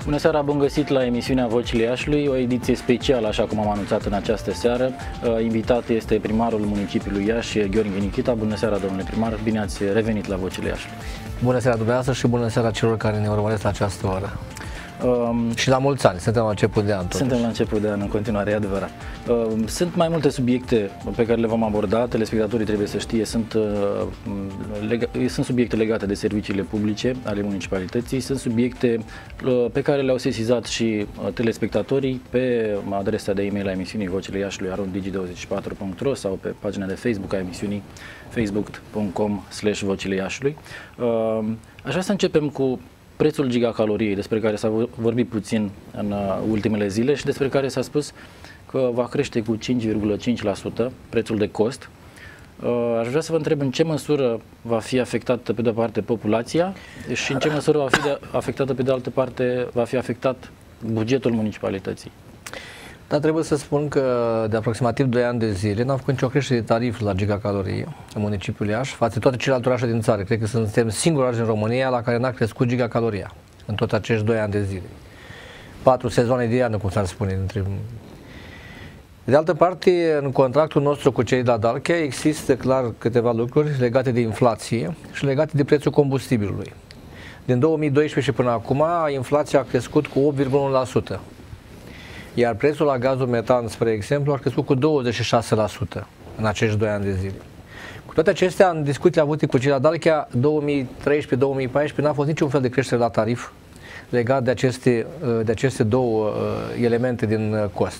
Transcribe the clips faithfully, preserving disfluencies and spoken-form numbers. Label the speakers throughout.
Speaker 1: Bună seara, bun găsit la emisiunea Vocile Iașului, o ediție specială, așa cum am anunțat în această seară. Invitat este primarul municipiului Iași, Gheorghe Nichita. Bună seara, domnule primar, bine ați revenit la Vocile Iașului.
Speaker 2: Bună seara dumneavoastră și bună seara celor care ne urmăresc la această oră. Um, și la mulți ani, suntem la început de an totuși.
Speaker 1: Suntem la început de an, în continuare, e adevărat. Um, sunt mai multe subiecte pe care le vom aborda, telespectatorii trebuie să știe, sunt, uh, lega, sunt subiecte legate de serviciile publice ale municipalității, sunt subiecte uh, pe care le-au sesizat și uh, telespectatorii pe adresa de e-mail a emisiunii Vocile Iașului arond digi douăzeci și patru punct ro sau pe pagina de Facebook a emisiunii facebook punct com slash vocile Iașului. Uh, aș vrea să începem cu prețul gigacaloriei, despre care s-a vorbit puțin în ultimele zile și despre care s-a spus că va crește cu cinci virgulă cinci la sută prețul de cost. Aș vrea să vă întreb în ce măsură va fi afectată pe de-o parte populația și în ce măsură va fi de afectată pe de altă parte, va fi afectat bugetul municipalității.
Speaker 2: Dar trebuie să spun că de aproximativ doi ani de zile n-am făcut nicio creștere de tarif la gigacalorie în municipiul Iași față de toate celelalte orașe din țară. Cred că suntem singurul oraș în România la care n-a crescut gigacaloria în tot acești doi ani de zile. Patru sezoane de iarnă, cum s-ar spune. Între... De altă parte, în contractul nostru cu cei de la Dalchea există clar câteva lucruri legate de inflație și legate de prețul combustibilului. Din două mii doisprezece și până acum, inflația a crescut cu opt virgulă unu la sută. Iar prețul la gazul metan, spre exemplu, a crescut cu douăzeci și șase la sută în acești doi ani de zile. Cu toate acestea, în discuții avute cu cei la Dalchea, două mii treisprezece două mii paisprezece n-a fost niciun fel de creștere la tarif legat de aceste, de aceste două elemente din cost.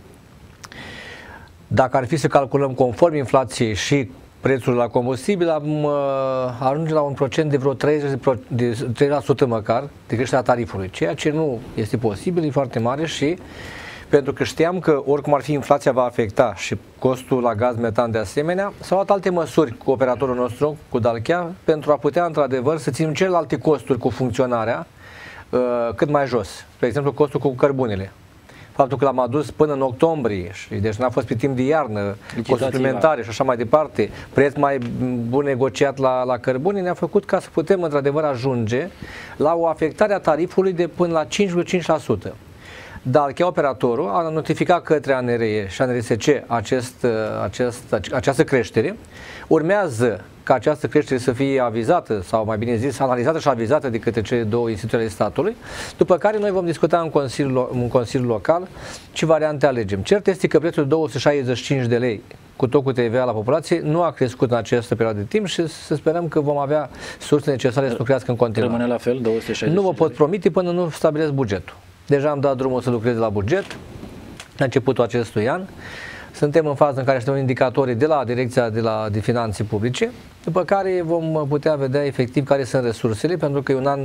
Speaker 2: Dacă ar fi să calculăm conform inflației și prețul la combustibil, am ajunge la un procent de vreo treizeci la sută măcar de creșterea tarifului, ceea ce nu este posibil, e foarte mare și pentru că știam că oricum ar fi inflația va afecta și costul la gaz metan de asemenea, s-au luat alte măsuri cu operatorul nostru, cu Dalchea, pentru a putea într-adevăr să ținem celelalte costuri cu funcționarea uh, cât mai jos. De exemplu, costul cu cărbunele. Faptul că l-am adus până în octombrie, și deci n-a fost pe timp de iarnă, costuri suplimentare și așa mai departe, preț mai bun negociat la, la cărbune, ne-a făcut ca să putem într-adevăr ajunge la o afectare a tarifului de până la cinci virgulă cinci la sută. Dalchea, operatorul, a notificat către A N R E și A N R S C acest, acest, această creștere. Urmează ca această creștere să fie avizată, sau mai bine zis, analizată și avizată de către cele două instituții ale statului, după care noi vom discuta în Consiliul, în Consiliul Local ce variante alegem. Cert este că prețul de două sute șaizeci și cinci de lei, cu tot cu T V A la populație, nu a crescut în această perioadă de timp și să sperăm că vom avea surse necesare să nu crească în continuare.
Speaker 1: Rămâne la fel, două sute șaizeci.
Speaker 2: Nu vă pot promite până nu stabilesc bugetul. Deja am dat drumul să lucrez la buget la începutul acestui an. Suntem în fază în care așteptăm indicatorii de la Direcția de, la, de Finanțe Publice, după care vom putea vedea efectiv care sunt resursele, pentru că e un an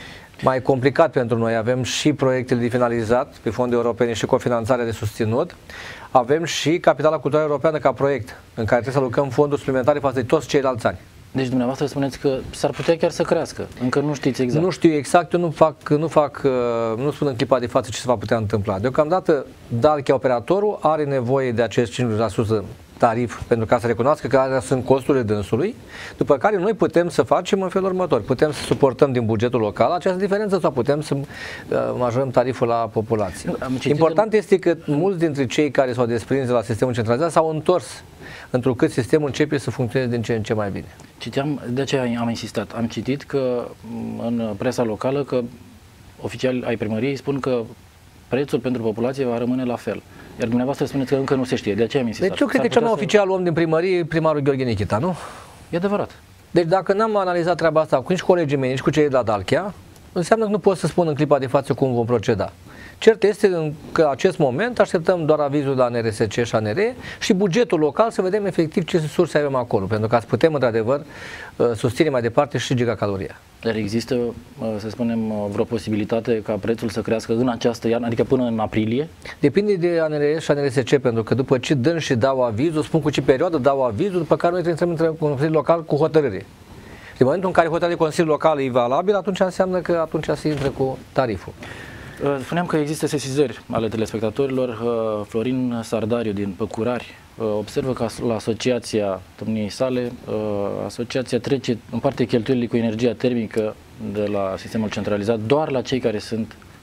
Speaker 2: mai complicat pentru noi. Avem și proiectele de finalizat pe fonduri europene și cofinanțarea de susținut. Avem și Capitala Culturală Europeană ca proiect, în care trebuie să alocăm fonduri suplimentare față de toți ceilalți ani.
Speaker 1: Deci dumneavoastră spuneți că s-ar putea chiar să crească, încă nu știți exact.
Speaker 2: Nu știu exact, eu nu fac, nu fac, nu spun în clipa de față ce se va putea întâmpla. Deocamdată, Dalchea, operatorul, are nevoie de acest cinci la sută tarif pentru ca să recunoască că alea sunt costurile dânsului, după care noi putem să facem în felul următor. Putem să suportăm din bugetul local această diferență sau putem să uh, majorăm tariful la populație. Important este că mulți dintre cei care s-au desprins de la sistemul centralizat s-au întors, întrucât sistemul începe să funcționeze din ce în ce mai bine.
Speaker 1: Citeam, de aceea am insistat, am citit că în presa locală că oficiali ai primăriei spun că prețul pentru populație va rămâne la fel. Iar dumneavoastră spuneți că încă nu se știe, de aceea am insistat.
Speaker 2: Deci eu cred că cel mai oficial om din primărie, primarul Gheorghe Nichita, nu?
Speaker 1: E adevărat.
Speaker 2: Deci dacă n-am analizat treaba asta cu nici colegii mei, nici cu cei de la Dalchea, înseamnă că nu pot să spun în clipa de față cum vom proceda. Cert este că în acest moment așteptăm doar avizul la A N R S C și A N R E și bugetul local să vedem efectiv ce surse avem acolo, pentru ca să putem într-adevăr susține mai departe și gigacaloria.
Speaker 1: Dar există, să spunem, vreo posibilitate ca prețul să crească în această iarnă, adică până în aprilie?
Speaker 2: Depinde de A N R E și A N R S C, pentru că după ce dân și dau avizul, spun cu ce perioadă dau avizul, după care noi trebuie să intrăm în Consiliul Local cu hotărâre. În momentul în care hotărârea Consiliului Local e valabil, atunci înseamnă că atunci se intră cu tariful.
Speaker 1: Spuneam că există sesizări ale telespectatorilor. Florin Sardariu din Păcurari observă că la asociația domniei sale, asociația trece în parte cheltuielile cu energia termică de la sistemul centralizat doar la cei care sunt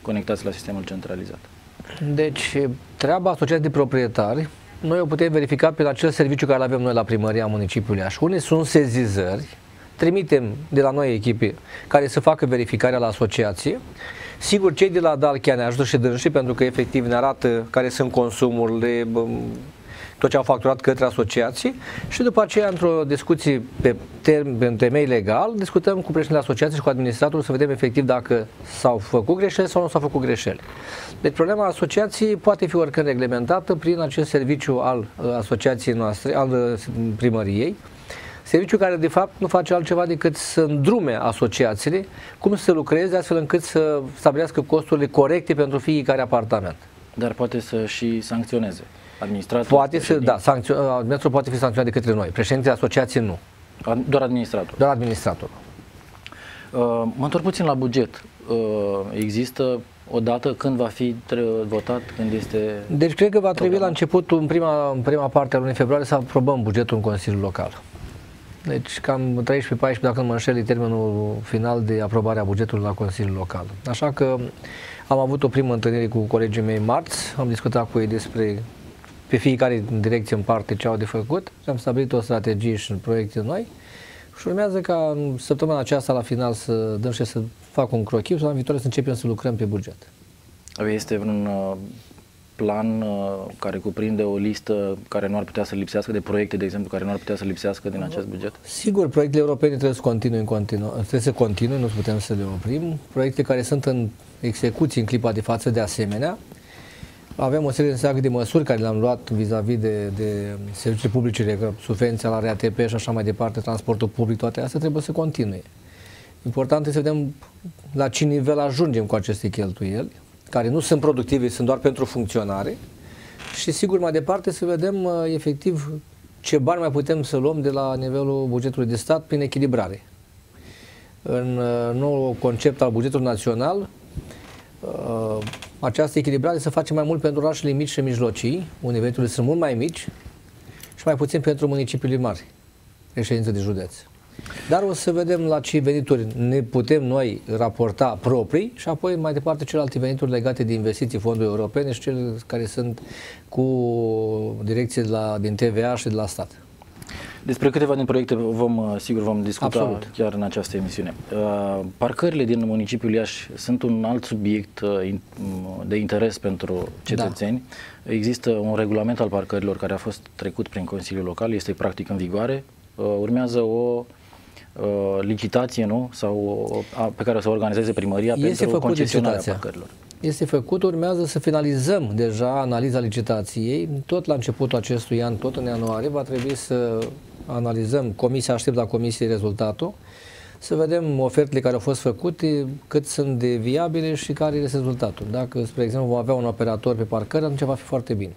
Speaker 1: conectați la sistemul centralizat.
Speaker 2: Deci, treaba asociației de proprietari, noi o putem verifica pe acel serviciu care îl avem noi la primăria municipiului Iași. Unde sunt sezizări, trimitem de la noi echipe care să facă verificarea la asociație. Sigur, cei de la D A L chiar ne ajută și dânsii, pentru că efectiv ne arată care sunt consumurile, tot ce au facturat către asociații, și după aceea, într-o discuție pe, term, pe temei legal, discutăm cu președintele asociației și cu administratorul să vedem efectiv dacă s-au făcut greșeli sau nu s-au făcut greșeli. Deci problema asociației poate fi oricând reglementată prin acest serviciu al asociației noastre, al primăriei, serviciu care de fapt nu face altceva decât să îndrume asociațiile cum să lucreze astfel încât să stabilească costurile corecte pentru fiecare apartament.
Speaker 1: Dar poate să și sancționeze. Administratorul,
Speaker 2: poate să, da, administratorul poate fi sancționat de către noi. Președintele asociației nu.
Speaker 1: Doar administratorul.
Speaker 2: Doar administratorul.
Speaker 1: Uh, mă întorc puțin la buget. Uh, există o dată când va fi votat, când este...
Speaker 2: Deci cred că va trebui la început, în prima, în prima parte a lunii februarie, să aprobăm bugetul în Consiliul Local. Deci cam treisprezece paisprezece, dacă nu mă înșel, termenul final de aprobare a bugetului la Consiliul Local. Așa că am avut o primă întâlnire cu colegii mei marți, am discutat cu ei despre pe fiecare direcție în parte ce au de făcut și am stabilit o strategie și proiecte noi și urmează ca în săptămâna aceasta la final să dăm și să fac un crochiu și la viitoare să începem să lucrăm pe buget.
Speaker 1: Este un plan care cuprinde o listă care nu ar putea să lipsească, de proiecte, de exemplu, care nu ar putea să lipsească din acest buget?
Speaker 2: Sigur, proiectele europene trebuie să continue în continuu, trebuie să continue, nu putem să le oprim. Proiecte care sunt în execuție în clipa de față, de asemenea. Avem o serie întreagă de măsuri care le-am luat vis-a-vis de, de servicii publice, subvenția la R A T P și așa mai departe, transportul public, toate astea trebuie să continue. Important este să vedem la ce nivel ajungem cu aceste cheltuieli, care nu sunt productive, sunt doar pentru funcționare, și sigur mai departe să vedem efectiv ce bani mai putem să luăm de la nivelul bugetului de stat prin echilibrare. În noul concept al bugetului național, această echilibrare se face mai mult pentru orașele mici și mijlocii, unde veniturile sunt mult mai mici, și mai puțin pentru municipiile mari, reședințe de județ. Dar o să vedem la ce venituri ne putem noi raporta proprii și apoi mai departe celelalte venituri legate de investiții, fonduri europene și cele care sunt cu direcție de la, din T V A și de la stat.
Speaker 1: Despre câteva din proiecte vom, sigur vom discuta Absolut. chiar în această emisiune. Parcările din municipiul Iași sunt un alt subiect de interes pentru cetățeni. Da. Există un regulament al parcărilor care a fost trecut prin Consiliul Local, este practic în vigoare. Urmează o licitație, nu? Sau pe care o să organizeze primăria
Speaker 2: este
Speaker 1: pentru concesionarea parcărilor.
Speaker 2: Este făcut, urmează să finalizăm deja analiza licitației. Tot la începutul acestui an, tot în ianuarie, va trebui să analizăm, comisia aștept la comisie rezultatul, să vedem ofertele care au fost făcute, cât sunt de viabile și care este rezultatul. Dacă, spre exemplu, vom avea un operator pe parcări, atunci va fi foarte bine.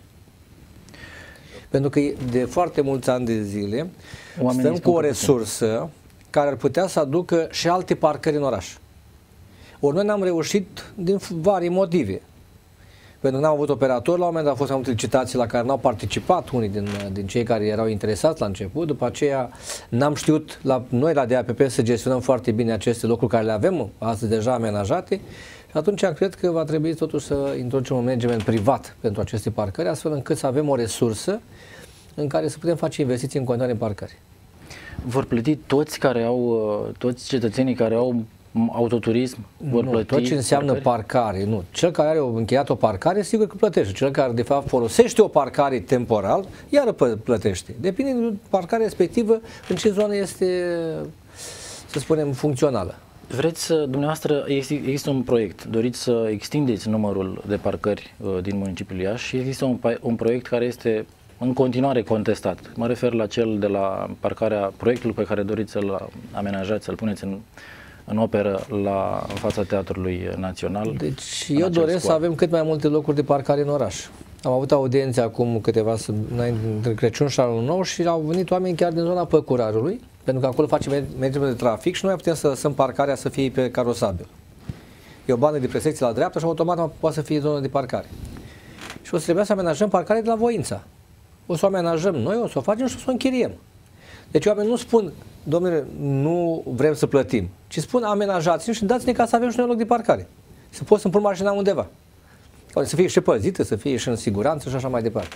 Speaker 2: Pentru că de foarte mulți ani de zile Oamenii stăm cu o resursă care ar putea să aducă și alte parcări în oraș. Ori noi n-am reușit din vari motive. Pentru că n-am avut operatori, la un moment dat au fost mai multe licitații la care n-au participat unii din, din cei care erau interesați la început, după aceea n-am știut la, noi la D A P P să gestionăm foarte bine aceste locuri care le avem astăzi deja amenajate, și atunci cred că va trebui totuși să introducem un management privat pentru aceste parcări, astfel încât să avem o resursă în care să putem face investiții în continuare în parcări.
Speaker 1: Vor plăti toți care au, toți cetățenii care au autoturism, vor
Speaker 2: nu,
Speaker 1: plăti
Speaker 2: tot ce înseamnă parcări? parcare, nu. Cel care are încheiat o parcare, sigur că plătește. Cel care de fapt folosește o parcare temporal, iară plătește. Depinde de parcarea respectivă, în ce zonă este, să spunem, funcțională.
Speaker 1: Vreți să, dumneavoastră, există un proiect, doriți să extindeți numărul de parcări uh, din municipiul Iași și există un, un proiect care este în continuare contestat. Mă refer la cel de la parcarea, proiectul pe care doriți să-l amenajați, să-l puneți în în operă la în fața Teatrului Național.
Speaker 2: Deci eu doresc scoar. să avem cât mai multe locuri de parcare în oraș. Am avut audiențe acum câteva între Crăciun și Anul Nou și au venit oameni chiar din zona Păcurarului, pentru că acolo facem management de trafic și noi putem să lăsăm parcarea să fie pe carosabil. E o bandă de presecție la dreapta și automat poate să fie zonă de parcare. Și o să trebuia să amenajăm parcarea de la Voința. O să o amenajăm noi, o să o facem și o să o închiriem. Deci oamenii nu spun, domnule, nu vrem să plătim, ci spun amenajați-ne și dați-ne ca să avem și noi loc de parcare. să poți să-mi pun mașina undeva. Să fie și păzită, să fie și în siguranță și așa mai departe.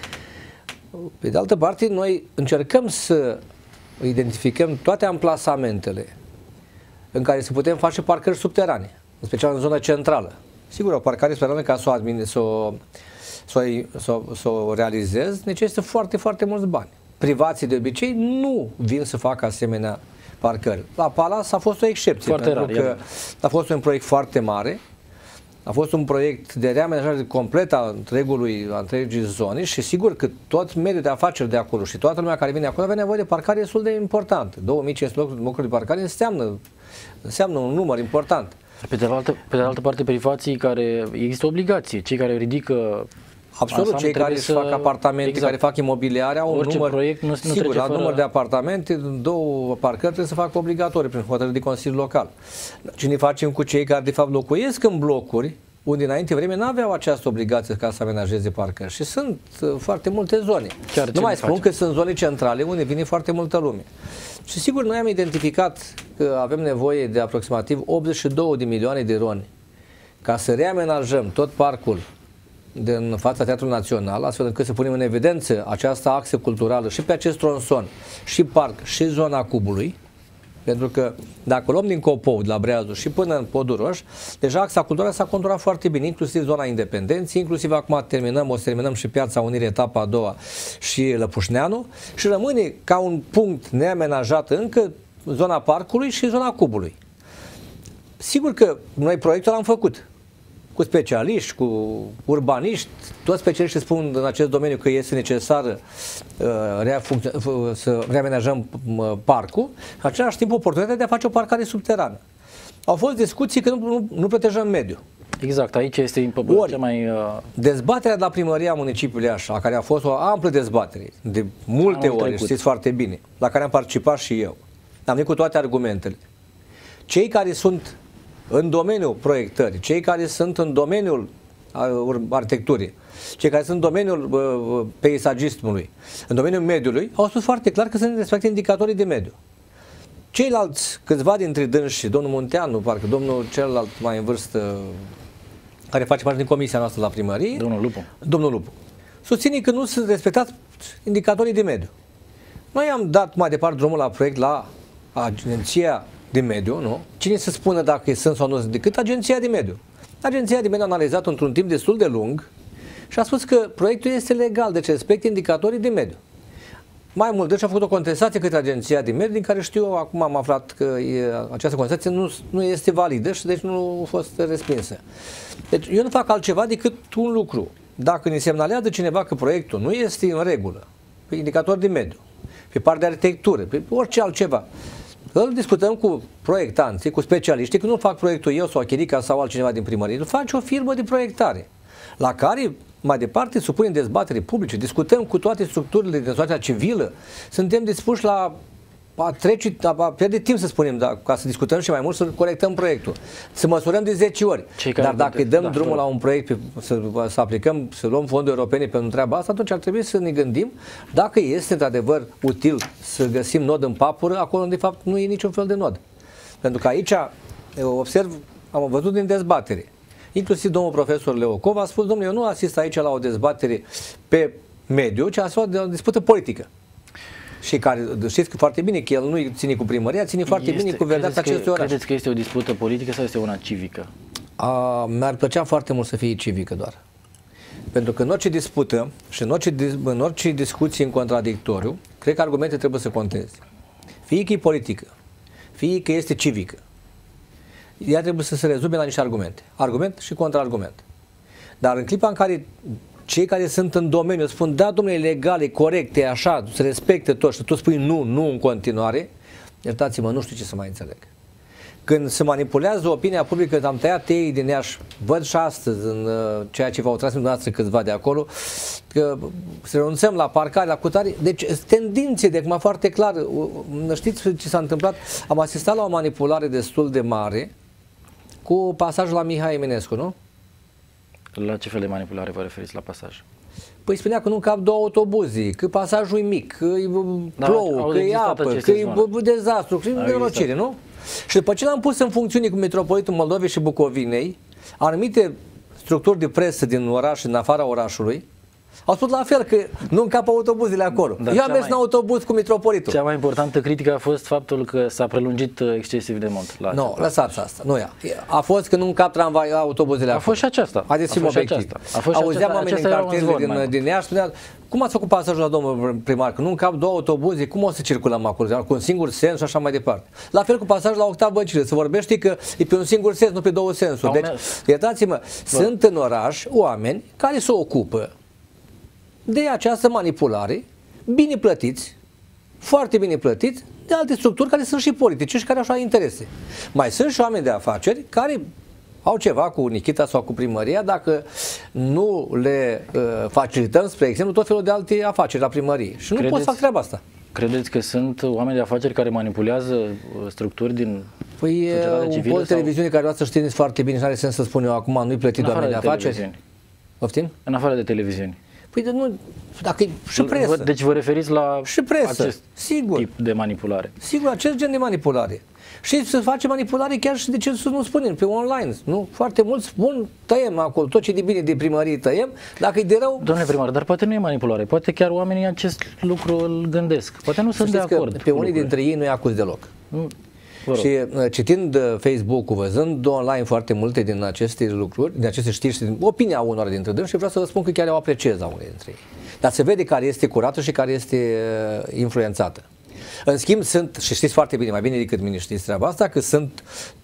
Speaker 2: Pe de altă parte, noi încercăm să identificăm toate amplasamentele în care să putem face parcări subterane, în special în zona centrală. Sigur, o parcare subterană, ca să o, să o, să o, să o, să o realizez, necesită foarte, foarte mulți bani. Privații de obicei nu vin să facă asemenea parcări. La Palas a fost o excepție, foarte pentru rar, că iar. a fost un proiect foarte mare, a fost un proiect de reamenajare completă a întregului, a întregii zone și sigur că tot mediul de afaceri de acolo și toată lumea care vine acolo avea nevoie de parcare destul de important. două mii cinci sute locuri de parcare înseamnă, înseamnă un număr important.
Speaker 1: Pe de altă, pe de altă parte, privații care există obligație, cei care ridică
Speaker 2: absolut, cei care își fac apartamente, exact. care fac imobiliare au un număr,
Speaker 1: proiect nu, nu
Speaker 2: sigur, la
Speaker 1: fără... număr
Speaker 2: de apartamente, două parcări trebuie să facă obligatorii prin hotărâri de Consiliul Local. Ce ne facem cu cei care de fapt locuiesc în blocuri, unde înainte vreme nu aveau această obligație ca să amenajeze parcări și sunt uh, foarte multe zone. Chiar nu mai spun facem? Că sunt zone centrale unde vine foarte multă lume. Și sigur, noi am identificat că avem nevoie de aproximativ optzeci și două de milioane de roni ca să reamenajăm tot parcul din fața Teatrului Național, astfel încât să punem în evidență această axă culturală și pe acest tronson, și parc, și zona Cubului, pentru că dacă luăm din Copou, de la Breazu și până în Poduroș, deja axa culturală s-a conturat foarte bine, inclusiv zona Independenței, inclusiv acum terminăm, o să terminăm și Piața Unirii, etapa a doua și Lăpușneanu și rămâne ca un punct neamenajat încă zona parcului și zona Cubului. Sigur că noi proiectul l-am făcut cu specialiști, cu urbaniști, toți specialiștii spun în acest domeniu că este necesar uh, să reamenajăm uh, parcul, în același timp oportunitatea de a face o parcare subterană. Au fost discuții că nu, nu, nu protejăm mediul.
Speaker 1: Exact, aici este cea mai... Uh...
Speaker 2: Dezbaterea de la primăria municipiului Iași, care a fost o amplă dezbatere, de multe ori, trecut. Știți foarte bine, la care am participat și eu. Am venit cu toate argumentele. Cei care sunt în domeniul proiectării, cei care sunt în domeniul arhitecturii, cei care sunt în domeniul uh, peisagismului, în domeniul mediului, au spus foarte clar că sunt respecte indicatorii de mediu. Ceilalți, câțiva dintre dânsi, domnul Munteanu, parcă domnul celălalt mai în vârstă, care face parte din comisia noastră la primărie,
Speaker 1: domnul Lupu,
Speaker 2: domnul Lupu, susține că nu sunt respectați indicatorii de mediu. Noi am dat mai departe drumul la proiect la Agenția de mediu, nu? Cine să spună dacă sunt sau nu sunt, decât Agenția de mediu. Agenția de mediu a analizat într-un timp destul de lung și a spus că proiectul este legal, deci respectă indicatorii de mediu. Mai mult, deci a făcut o contestație către Agenția de mediu, din care știu eu, acum am aflat că e, această contestație nu, nu este validă și deci nu a fost respinsă. Deci eu nu fac altceva decât un lucru. Dacă ne semnalează cineva că proiectul nu este în regulă, pe indicator de mediu, pe partea de arhitectură, pe orice altceva, îl discutăm cu proiectanții, cu specialiștii, că nu fac proiectul eu sau Chirica sau altcineva din primărie, îl face o firmă de proiectare, la care mai departe supunem dezbatere publice, discutăm cu toate structurile de societatea civilă, suntem dispuși la a trece, a pierde timp să spunem, da, ca să discutăm și mai mult, să corectăm proiectul, să măsurăm de zece ori, dar dacă îi dăm da, drumul da. la un proiect, pe, să, să aplicăm, să luăm fonduri europene pentru treaba asta, atunci ar trebui să ne gândim dacă este într-adevăr util să găsim nod în papură, acolo unde de fapt nu e niciun fel de nod. Pentru că aici, eu observ, am văzut din dezbatere, inclusiv domnul profesor Leocov a spus, domnule, eu nu asist aici la o dezbatere pe mediu, ci asist de o dispută politică. Și care, știți că foarte bine că el nu ține cu primăria, ține foarte este, bine cu verdeața acestui oraș.
Speaker 1: Credeți că este o dispută politică sau este una civică?
Speaker 2: Mi-ar plăcea foarte mult să fie civică doar. Pentru că în orice dispută și în orice, în orice discuție în contradictoriu, cred că argumente trebuie să conteze. Fie că e politică, fie că este civică, ea trebuie să se rezume la niște argumente. Argument și contraargument. Dar în clipa în care cei care sunt în domeniu spun, da, domnule, e legal, e corect, e așa, se respecte tot și tu spui nu, nu în continuare, iertați-mă, nu știu ce să mai înțeleg. Când se manipulează opinia publică, am tăiat ei din Iași, văd și astăzi în uh, ceea ce v-au tras dumneavoastră câțiva de acolo, că să renunțăm la parcare, la cutare, deci tendințe de acum foarte clar, uh, știți ce s-a întâmplat? Am asistat la o manipulare destul de mare cu pasajul la Mihai Eminescu, nu?
Speaker 1: La ce fel de manipulare vă referiți la pasaj?
Speaker 2: Păi spunea că nu cap două autobuze, că pasajul e mic, că e plouă, că e apă, că e dezastru, că e nenorocire, nu? Și după ce l-am pus în funcțiune cu Metropolitul Moldovei și Bucovinei, anumite structuri de presă din oraș și din afara orașului au spus la fel că nu încap autobuzele acolo. Dar eu am mers mai, în autobuz cu Mitropolitul.
Speaker 1: Cea mai importantă critică a fost faptul că s-a prelungit excesiv de mult.
Speaker 2: Nu, no, lăsați asta. Nu ea. A fost că nu încap tramvai autobuzele acolo.
Speaker 1: A fost și aceasta.
Speaker 2: Haideți să fim obiectivi. Auzeam oameni în cartierele din, din ea și spunea, cum ați făcut pasajul la domnul primar? Că nu încap două autobuze, cum o să circulăm acolo? Cu un singur sens și așa mai departe. La fel cu pasajul la Octav Băcile. Se vorbește că e pe un singur sens, nu pe două sensuri. Deci, iertați-mă, sunt în oraș oameni care se ocupă de această manipulare, bine plătiți, foarte bine plătiți, de alte structuri care sunt și politice și care au interese. Mai sunt și oameni de afaceri care au ceva cu Nichita sau cu primăria, dacă nu le uh, facilităm, spre exemplu, tot felul de alte afaceri la primărie. Și nu pot să fac treaba asta.
Speaker 1: Credeți că sunt oameni de afaceri care manipulează structuri din
Speaker 2: păi
Speaker 1: societatea
Speaker 2: un
Speaker 1: civilă?
Speaker 2: post de
Speaker 1: sau...
Speaker 2: televiziune care vreau să știți foarte bine și nu are sens să spun eu acum, nu-i plătit de oameni de afaceri. Poftim?
Speaker 1: În afară de televiziuni.
Speaker 2: Păi de nu, dacă e și presă.
Speaker 1: Deci vă referiți la
Speaker 2: și presă,
Speaker 1: acest
Speaker 2: sigur.
Speaker 1: tip de manipulare.
Speaker 2: Sigur, acest gen de manipulare. Și se face manipulare chiar și de ce să nu spunem, pe online. Nu? Foarte mulți spun, tăiem acolo, tot ce de bine de primărie tăiem, dacă e de rău...
Speaker 1: Domnule primar, dar poate nu e manipulare, poate chiar oamenii acest lucru îl gândesc. Poate nu sunt de acord.
Speaker 2: Pe unii dintre ei nu-i acuz deloc.
Speaker 1: Nu.
Speaker 2: Și citind Facebook-ul, văzând online foarte multe din aceste lucruri, din aceste știri și din opinia unora dintre dâns, și vreau să vă spun că chiar o apreciez la unii dintre ei. Dar se vede care este curată și care este influențată. În schimb, sunt, și știți foarte bine, mai bine decât mine știți treaba asta, că sunt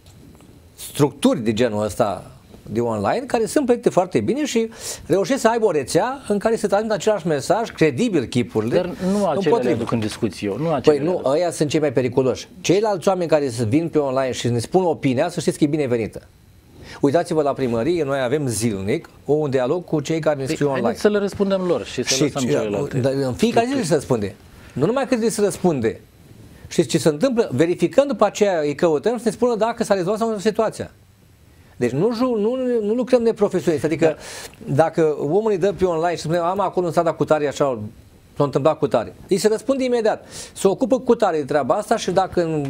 Speaker 2: structuri de genul ăsta de online care sunt plătite foarte bine și reușesc să aibă o rețea în care se transmit același mesaj, credibil chipurile.
Speaker 1: Dar nu acelea le aduc în discuție eu. Nu
Speaker 2: păi nu, ăia sunt cei mai periculoși. Ceilalți oameni care se vin pe online și ne spun opinia, să știți că e binevenită. Uitați-vă la primărie, noi avem zilnic un dialog cu cei care ne scriu online.
Speaker 1: Haideți să le răspundem lor și să și, lăsăm celelalte.
Speaker 2: În fiecare zi se răspunde. Nu numai că se răspunde. Știți ce se întâmplă? Verificând după aceea îi căutăm și ne spună dacă s-a rezolvat sau situația. Deci nu, nu, nu lucrăm de profesionist. Adică da. Dacă omul îi dă pe online și spune am acolo în strada cu tare așa s-a întâmplat cu tare, îi se răspunde imediat. Se ocupă cu tare de treaba asta și dacă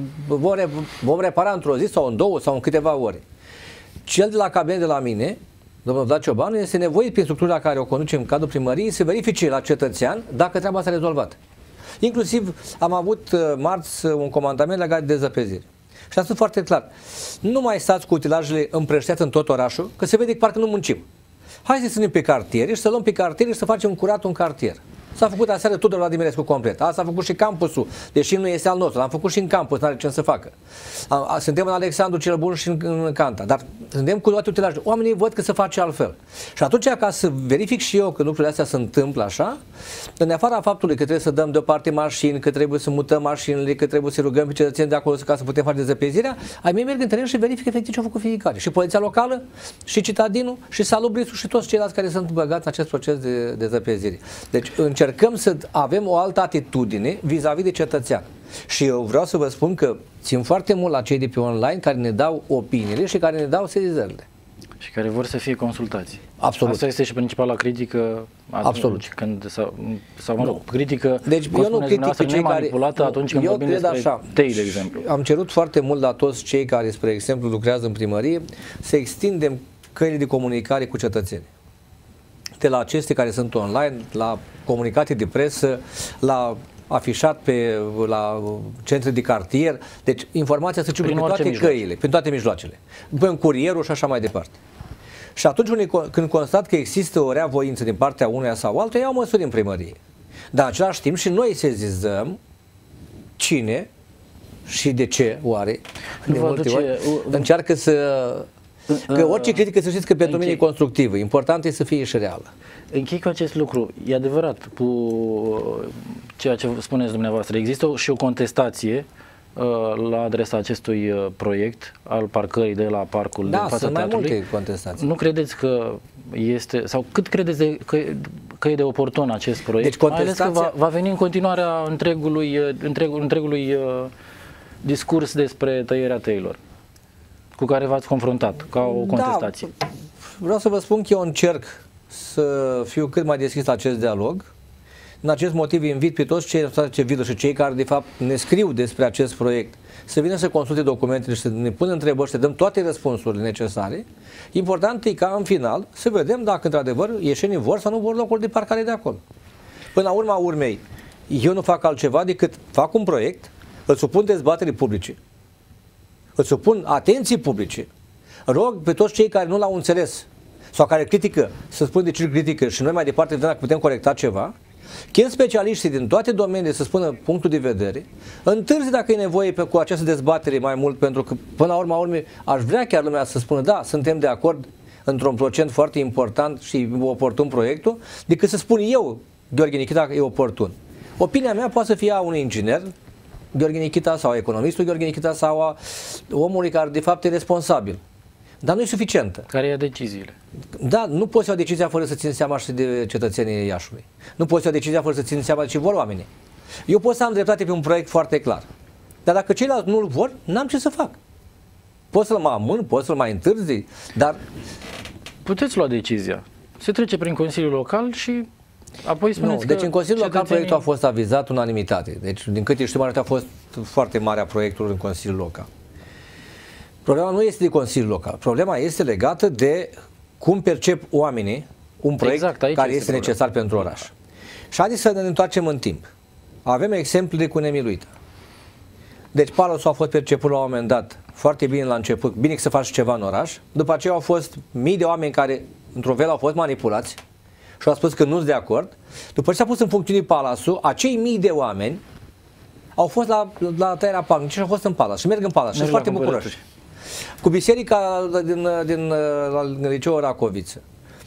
Speaker 2: vom repara într-o zi sau în două sau în câteva ore. Cel de la cabinet de la mine, domnul Vlad Ciobanu, este nevoit prin structura care o conducem în cadrul primăriei să verifice la cetățean dacă treaba s-a rezolvat. Inclusiv am avut marți un comandament legat de dezăpeziri. Și a spus foarte clar, nu mai stați cu utilajele împrăștiate în tot orașul, că se vede că parcă nu muncim. Hai să ținem pe cartiere și să luăm pe cartiere și să facem curat un cartier. S-a făcut aseară Tudor Vladimirescu complet. Asta a făcut și campusul, deși nu este al nostru. L-am făcut și în campus, nu are ce să facă. A, a, suntem în Alexandru cel Bun și în, în Canta. Dar suntem cu toate utilajele. Oamenii văd că se face altfel. Și atunci, ca să verific și eu că lucrurile astea se întâmplă așa, în afara faptului că trebuie să dăm deoparte mașini, că trebuie să mutăm mașinile, că trebuie să rugăm pe cetățeni de acolo ca să putem face dezăpezirea, ai mei merg în teren și verific efectiv ce au făcut fiecare. Și poliția locală, și citadinul, și salubrisul, și toți ceilalți care sunt băgați în acest proces de dezăpezire. Deci încercăm să avem o altă atitudine vis-a-vis de cetățean. Și eu vreau să vă spun că țin foarte mult la cei de pe online care ne dau opiniile și care ne dau sesizările.
Speaker 1: Și care vor să fie consultați.
Speaker 2: Absolut.
Speaker 1: Asta este și principala critică.
Speaker 2: Absolut.
Speaker 1: Când sau, sau mă rog, critică.
Speaker 2: Deci eu nu critic pe cei care
Speaker 1: atunci când
Speaker 2: eu
Speaker 1: vorbim
Speaker 2: cred
Speaker 1: despre
Speaker 2: așa.
Speaker 1: tei, de exemplu.
Speaker 2: Am cerut foarte mult la toți cei care, spre exemplu, lucrează în primărie să extindem căile de comunicare cu cetățenii. De la acestea care sunt online, la comunicații de presă, la afișat pe la centre de cartier, deci informația se circulă pe toate mijloace. Căile, pe toate mijloacele, în curierul și așa mai departe. Și atunci când constat că există o rea voință din partea unuia sau altuia, iau măsuri în primărie. Dar în același timp și noi sezizăm cine și de ce oare de multe ori încearcă să... Că orice critică, să știți că pentru mine e constructivă. Important e să fie și reală.
Speaker 1: Închei cu acest lucru. E adevărat cu ceea ce spuneți dumneavoastră. Există și o contestație uh, la adresa acestui uh, proiect al parcării de la parcul
Speaker 2: da,
Speaker 1: din fața
Speaker 2: sunt mai
Speaker 1: teatrului.
Speaker 2: Multe contestații.
Speaker 1: Nu credeți că este, sau cât credeți de, că, că e de oportun acest proiect?
Speaker 2: Deci contestația...
Speaker 1: Mai ales că va, va veni în continuarea întregului, întreg, întregului uh, discurs despre tăierea tăilor cu care v-ați confruntat ca o contestație.
Speaker 2: Da, vreau să vă spun că eu încerc să fiu cât mai deschis la acest dialog, În acest motiv invit pe toți cei ce vidă și cei care de fapt ne scriu despre acest proiect să vină să consulte documentele și să ne pună întrebări și să dăm toate răspunsurile necesare. Important e ca în final să vedem dacă într-adevăr ieșenii vor sau nu vor locuri de parcare de acolo. Până la urma urmei, eu nu fac altceva decât fac un proiect, îl supun dezbaterii publice, îl supun atenții publice, rog pe toți cei care nu l-au înțeles sau care critică, să spun de ce critică și noi mai departe vedem dacă putem corecta ceva, chem specialiștii din toate domeniile să spună punctul de vedere, întârzi dacă e nevoie pe, cu această dezbatere mai mult, pentru că până la urma urmei aș vrea chiar lumea să spună da, suntem de acord într-un procent foarte important și oportun proiectul, decât să spun eu, Gheorghe Nichita, că e oportun. Opinia mea poate să fie a unui inginer, Gheorghe Nichita, sau a economistul Gheorghe Nichita, sau a omului care de fapt e responsabil. Dar nu e suficientă.
Speaker 1: Care ia deciziile.
Speaker 2: Da, nu poți lua decizia fără să țin seama și de cetățenii Iașului. Nu poți lua decizia fără să țin seama de ce vor oamenii. Eu pot să am dreptate pe un proiect foarte clar. Dar dacă ceilalți nu-l vor, n-am ce să fac. Pot să-l mai amân, pot să-l mai întârzi, dar...
Speaker 1: Puteți lua decizia. Se trece prin Consiliul Local și apoi spuneți
Speaker 2: nu,
Speaker 1: că
Speaker 2: deci în Consiliul Local
Speaker 1: cetățenii...
Speaker 2: proiectul a fost avizat unanimitate. Deci, din câte știu, a fost foarte mare a proiectului în Consiliul Local. Problema nu este de Consiliul Local. Problema este legată de cum percep oamenii un proiect exact, care este, este necesar pentru oraș. Și haideți să ne întoarcem în timp. Avem exemple de cu nemiluită. Deci Palasul a fost perceput la un moment dat foarte bine la început, bine că să faci ceva în oraș. După aceea au fost mii de oameni care într-un fel au fost manipulați și au spus că nu sunt de acord. După ce s-a pus în funcțiune Palasul, acei mii de oameni au fost la, la tăierea palmului și au fost în Palas și merg în Palas și sunt foarte bucuroși. Cu biserica din, din la Liceul Racoviță.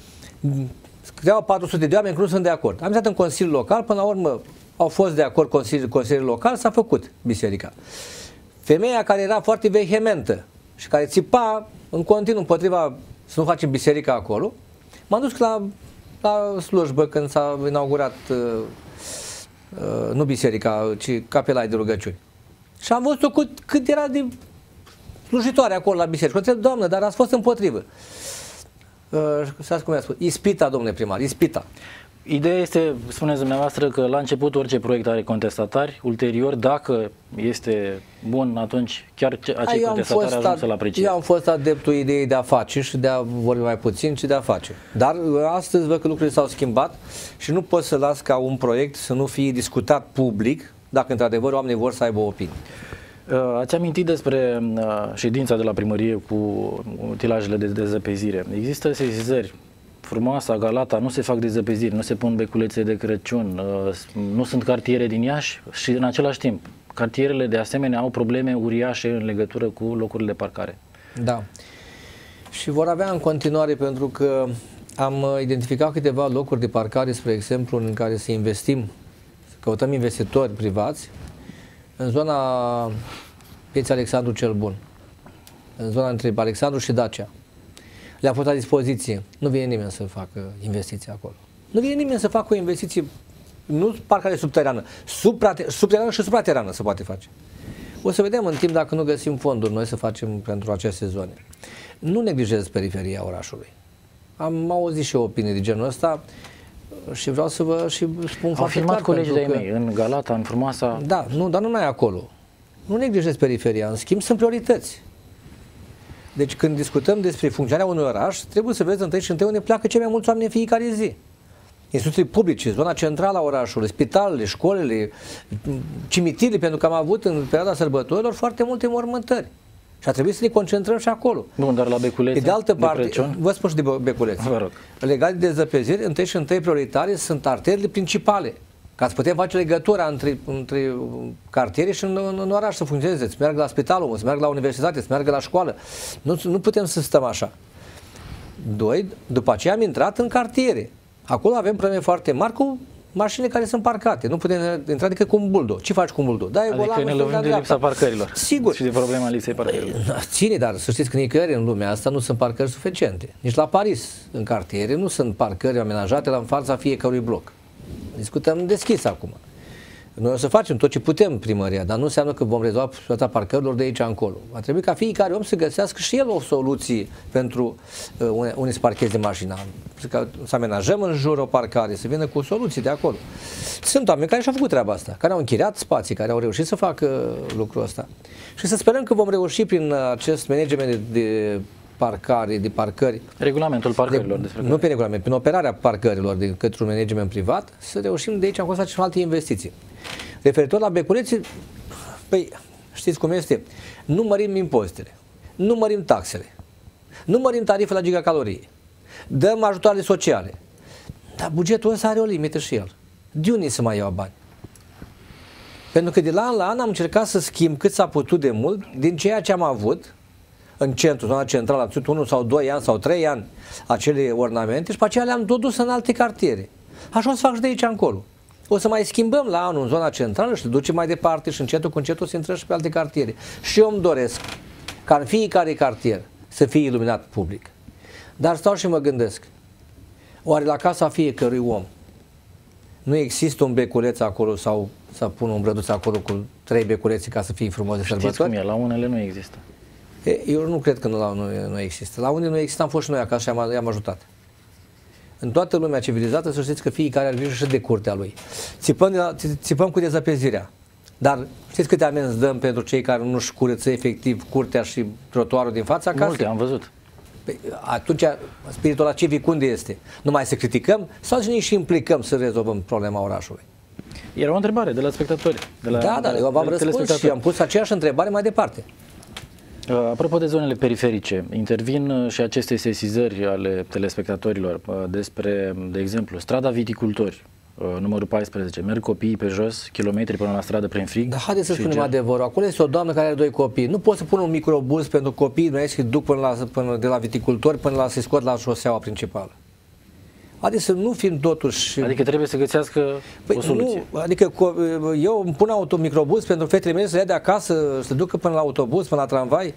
Speaker 2: Câteva patru sute de oameni că nu sunt de acord. Am intrat în Consiliul Local, până la urmă au fost de acord Consiliul, Consiliul Local, s-a făcut biserica. Femeia care era foarte vehementă și care țipa în continuu împotriva să nu facem biserica acolo, m-am dus la, la slujbă când s-a inaugurat uh, uh, nu biserica, ci capela de rugăciuni. Și am văzut-o cât, cât era de slujitoare acolo la biserică. Și doamnă, dar ați fost împotrivă. Uh, să cum i-a spus? Ispita, domnule primar, ispita.
Speaker 1: Ideea este, spuneți dumneavoastră, că la început orice proiect are contestatari, ulterior, dacă este bun, atunci chiar acei contestatari ajung să-l aprecieze.
Speaker 2: Eu am fost adeptul ideii de a face și de a vorbi mai puțin, ci de a face. Dar astăzi văd că lucrurile s-au schimbat și nu pot să las ca un proiect să nu fie discutat public, dacă într-adevăr oamenii vor să aibă o opinie.
Speaker 1: Ați amintit despre ședința de la primărie cu utilajele de dezăpezire. Există sesizări. Frumoasa, Galata, nu se fac dezăpeziri, nu se pun beculețe de Crăciun, nu sunt cartiere din Iași și în același timp cartierele de asemenea au probleme uriașe în legătură cu locurile de parcare.
Speaker 2: Da. Și vor avea în continuare, pentru că am identificat câteva locuri de parcare, spre exemplu, în care să investim, să căutăm investitori privați în zona pieței Alexandru cel Bun, în zona între Alexandru și Dacia. Le-a fost la dispoziție. Nu vine nimeni să facă investiții acolo. Nu vine nimeni să facă o investiție, nu parcare subterană, subterană și supraterană se poate face. O să vedem în timp dacă nu găsim fonduri noi să facem pentru aceste zone. Nu neglijez periferia orașului. Am auzit și o opinie de genul ăsta și vreau să vă și spun
Speaker 1: Au
Speaker 2: foarte
Speaker 1: filmat
Speaker 2: clar.
Speaker 1: colegii de-ai mei în Galata, în Frumoasa.
Speaker 2: Da, nu, dar nu mai acolo. Nu neglijez periferia, în schimb sunt priorități. Deci când discutăm despre funcționarea unui oraș, trebuie să vezi întâi și întâi unde pleacă cei mai mulți oameni în fiecare zi. Instituții publice, zona centrală a orașului, spitalele, școlile, cimitirile, pentru că am avut în perioada sărbătorilor foarte multe mormântări. Și a trebuit să ne concentrăm și acolo.
Speaker 1: Bun, dar la beculețe,
Speaker 2: de altă parte,
Speaker 1: de Crăciun?
Speaker 2: Vă spun și de beculețe.
Speaker 1: Vă rog.
Speaker 2: Legat de dezăpeziri, întâi și întâi prioritare sunt arteriile principale. Ca să putem face legătura între, între cartiere și în, în, în oraș să funcționeze, să meargă la spitalul, să meargă la universitate, să meargă la școală. Nu, nu putem să stăm așa. Doi, după aceea am intrat în cartiere. Acolo avem probleme foarte mari cu mașinile care sunt parcate. Nu putem intra decât cu un buldo. Ce faci cu un buldo? Dai
Speaker 1: adică ne lovim de lipsa parcărilor.
Speaker 2: Sigur.
Speaker 1: Și de problema lipsei parcărilor.
Speaker 2: Ține, dar să știți că nicăieri în lumea asta nu sunt parcări suficiente. Nici la Paris, în cartiere, nu sunt parcări amenajate la în fața fiecărui bloc. Discutăm deschis acum. Noi o să facem tot ce putem primăria, dar nu înseamnă că vom rezolva situația parcărilor de aici încolo. Va trebui ca fiecare om să găsească și el o soluție pentru uh, unde, unde să parcheze mașina. Să, să amenajăm în jur o parcare, să vină cu soluții de acolo. Sunt oameni care și-au făcut treaba asta, care au închiriat spații, care au reușit să facă lucrul ăsta. Și să sperăm că vom reuși prin acest management de, de parcare, de parcări.
Speaker 1: Regulamentul parcărilor. De,
Speaker 2: nu pe regulament, prin operarea parcărilor de către un management privat, să reușim de aici acolo să facem alte investiții. Referitor la beculețe, păi știți cum este, nu mărim impozitele, nu mărim taxele, nu mărim tarife la gigacalorie, dăm ajutoare sociale, dar bugetul ăsta are o limită și el. De unde să mai iau bani? Pentru că de la an la an am încercat să schimb cât s-a putut de mult din ceea ce am avut în centru, zona centrală, am ținut unul sau doi ani sau trei ani acele ornamente și pe aceea le-am tot dus în alte cartiere. Așa o să fac și de aici încolo. O să mai schimbăm la anul în zona centrală și te ducem mai departe și încetul cu încetul să intrăm și pe alte cartiere. Și eu îmi doresc ca în fiecare cartier să fie iluminat public. Dar stau și mă gândesc, oare la casa fiecărui om nu există un beculeț acolo sau să pun un brăduț acolo cu trei beculețe ca să fie frumos de sărbători?
Speaker 1: Știți cum e, la unele nu există.
Speaker 2: E, eu nu cred că nu, la nu, nu există. La unde nu există, am fost și noi acasă și am, i-am ajutat. În toată lumea civilizată, să știți că fiecare are grijă și de curtea lui. Țipăm, de la, țipăm cu dezăpezirea. Dar știți câte amenzi dăm pentru cei care nu-și curăță efectiv curtea și trotuarul din fața casei?
Speaker 1: Multe, am văzut.
Speaker 2: Păi, atunci spiritul ăla civic unde este? Numai să criticăm sau să ne și implicăm să rezolvăm problema orașului?
Speaker 1: Era o întrebare de la spectatori. De la,
Speaker 2: da, da, eu v-am răspuns și am pus aceeași întrebare mai departe.
Speaker 1: Apropo de zonele periferice, intervin și aceste sesizări ale telespectatorilor despre, de exemplu, strada Viticultori, numărul paisprezece. Merg copiii pe jos, kilometri până la stradă prin frig.
Speaker 2: Da, haideți să spunem adevărul. Acolo este o doamnă care are doi copii. Nu poți să pun un microbuz pentru copii, nu și duc până la, până de la Viticultori până la să scot la șoseaua principală. Adică să nu fim totuși...
Speaker 1: Adică trebuie să găsească
Speaker 2: păi
Speaker 1: o soluție.
Speaker 2: Nu, adică eu îmi pun automicrobuz pentru fetele mele să le ia de acasă, să ducă până la autobuz, până la tramvai.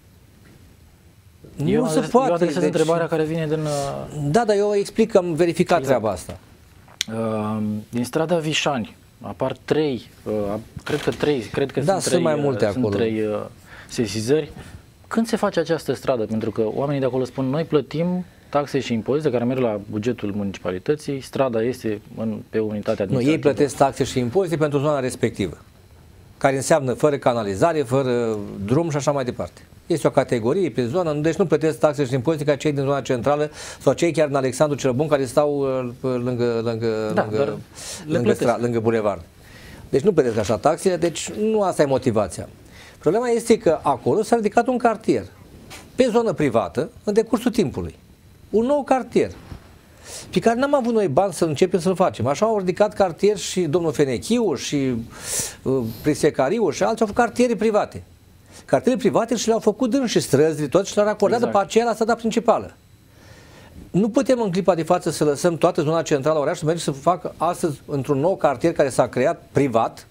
Speaker 1: Eu
Speaker 2: nu se poate.
Speaker 1: Eu adresez
Speaker 2: deci,
Speaker 1: întrebarea care vine din...
Speaker 2: Da, dar eu explic că am verificat exact. treaba asta.
Speaker 1: Uh, din strada Vișani apar trei, uh, cred că trei, cred că
Speaker 2: da,
Speaker 1: sunt,
Speaker 2: sunt
Speaker 1: trei,
Speaker 2: mai multe
Speaker 1: uh, sunt
Speaker 2: acolo.
Speaker 1: trei uh, sesizări. Când se face această stradă? Pentru că oamenii de acolo spun, noi plătim taxe și impozite care merg la bugetul municipalității, strada este în, pe unitatea administrativă.
Speaker 2: Nu, ei plătesc taxe și impozite pentru zona respectivă, care înseamnă fără canalizare, fără drum și așa mai departe. Este o categorie pe zonă, deci nu plătesc taxe și impozite ca cei din zona centrală sau cei chiar în Alexandru cel Bun care stau lângă, lângă,
Speaker 1: da,
Speaker 2: lângă, lângă, stra, lângă bulevard. Deci nu plătesc așa taxele, deci nu asta e motivația. Problema este că acolo s-a ridicat un cartier pe zonă privată în decursul timpului. Un nou cartier pe care n-am avut noi bani să începem să-l facem. Așa au ridicat cartier și domnul Fenechiu și uh, Prisecariu și alții au făcut cartiere private. Cartiere private și le-au făcut dâns și străzi, tot și le-au acordat exact. După aceea la strada principală. Nu putem în clipa de față să lăsăm toată zona centrală a orașului să mergem să facă astăzi într-un nou cartier care s-a creat privat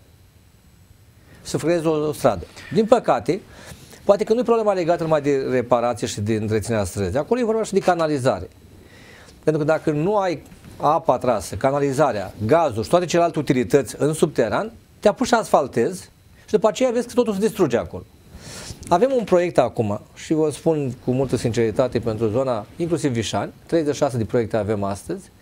Speaker 2: să creeze o, o stradă. Din păcate, poate că nu e problema legată numai de reparație și de întreținerea străzii. Acolo e vorba și de canalizare. Pentru că dacă nu ai apa trasă, canalizarea, gazul și toate celelalte utilități în subteran, te apuci și asfaltezi și după aceea vezi că totul se distruge acolo. Avem un proiect acum și vă spun cu multă sinceritate pentru zona, inclusiv Vișani, treizeci și șase de proiecte avem astăzi,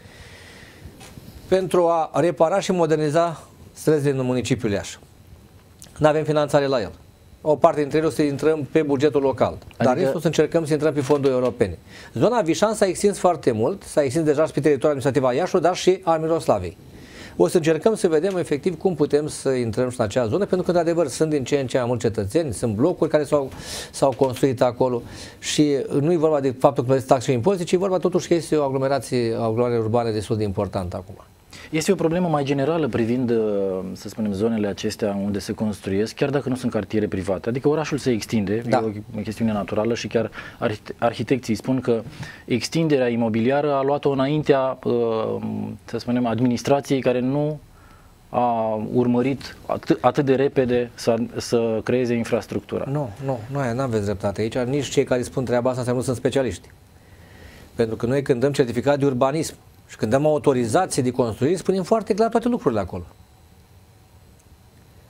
Speaker 2: pentru a repara și moderniza străzile în municipiul Iași. Nu avem finanțare la el. O parte dintre ele o să intrăm pe bugetul local, adică... dar restul o să încercăm să intrăm pe fonduri europene. Zona Vișan s-a extins foarte mult, s-a extins deja și pe teritoriul administrativ al Iașului, dar și al Miroslavei. O să încercăm să vedem efectiv cum putem să intrăm și în acea zonă, pentru că, de adevăr, sunt din ce în ce mai mulți cetățeni, sunt blocuri care s-au construit acolo și nu e vorba de faptul că plătesc taxe și impozite, ci e vorba totuși că este o aglomerație, o aglomerare urbană destul de importantă acum.
Speaker 1: Este o problemă mai generală privind, să spunem, zonele acestea unde se construiesc, chiar dacă nu sunt cartiere private. Adică orașul se extinde, da. E o chestiune naturală și chiar arhitecții spun că extinderea imobiliară a luat-o înaintea, să spunem, administrației care nu a urmărit atât, atât de repede să, să creeze infrastructura.
Speaker 2: Nu, nu, nu aveți dreptate aici. Nici cei care spun treaba asta nu sunt specialiști. Pentru că noi când dăm certificat de urbanism și când dăm autorizație de construire, spunem foarte clar toate lucrurile acolo.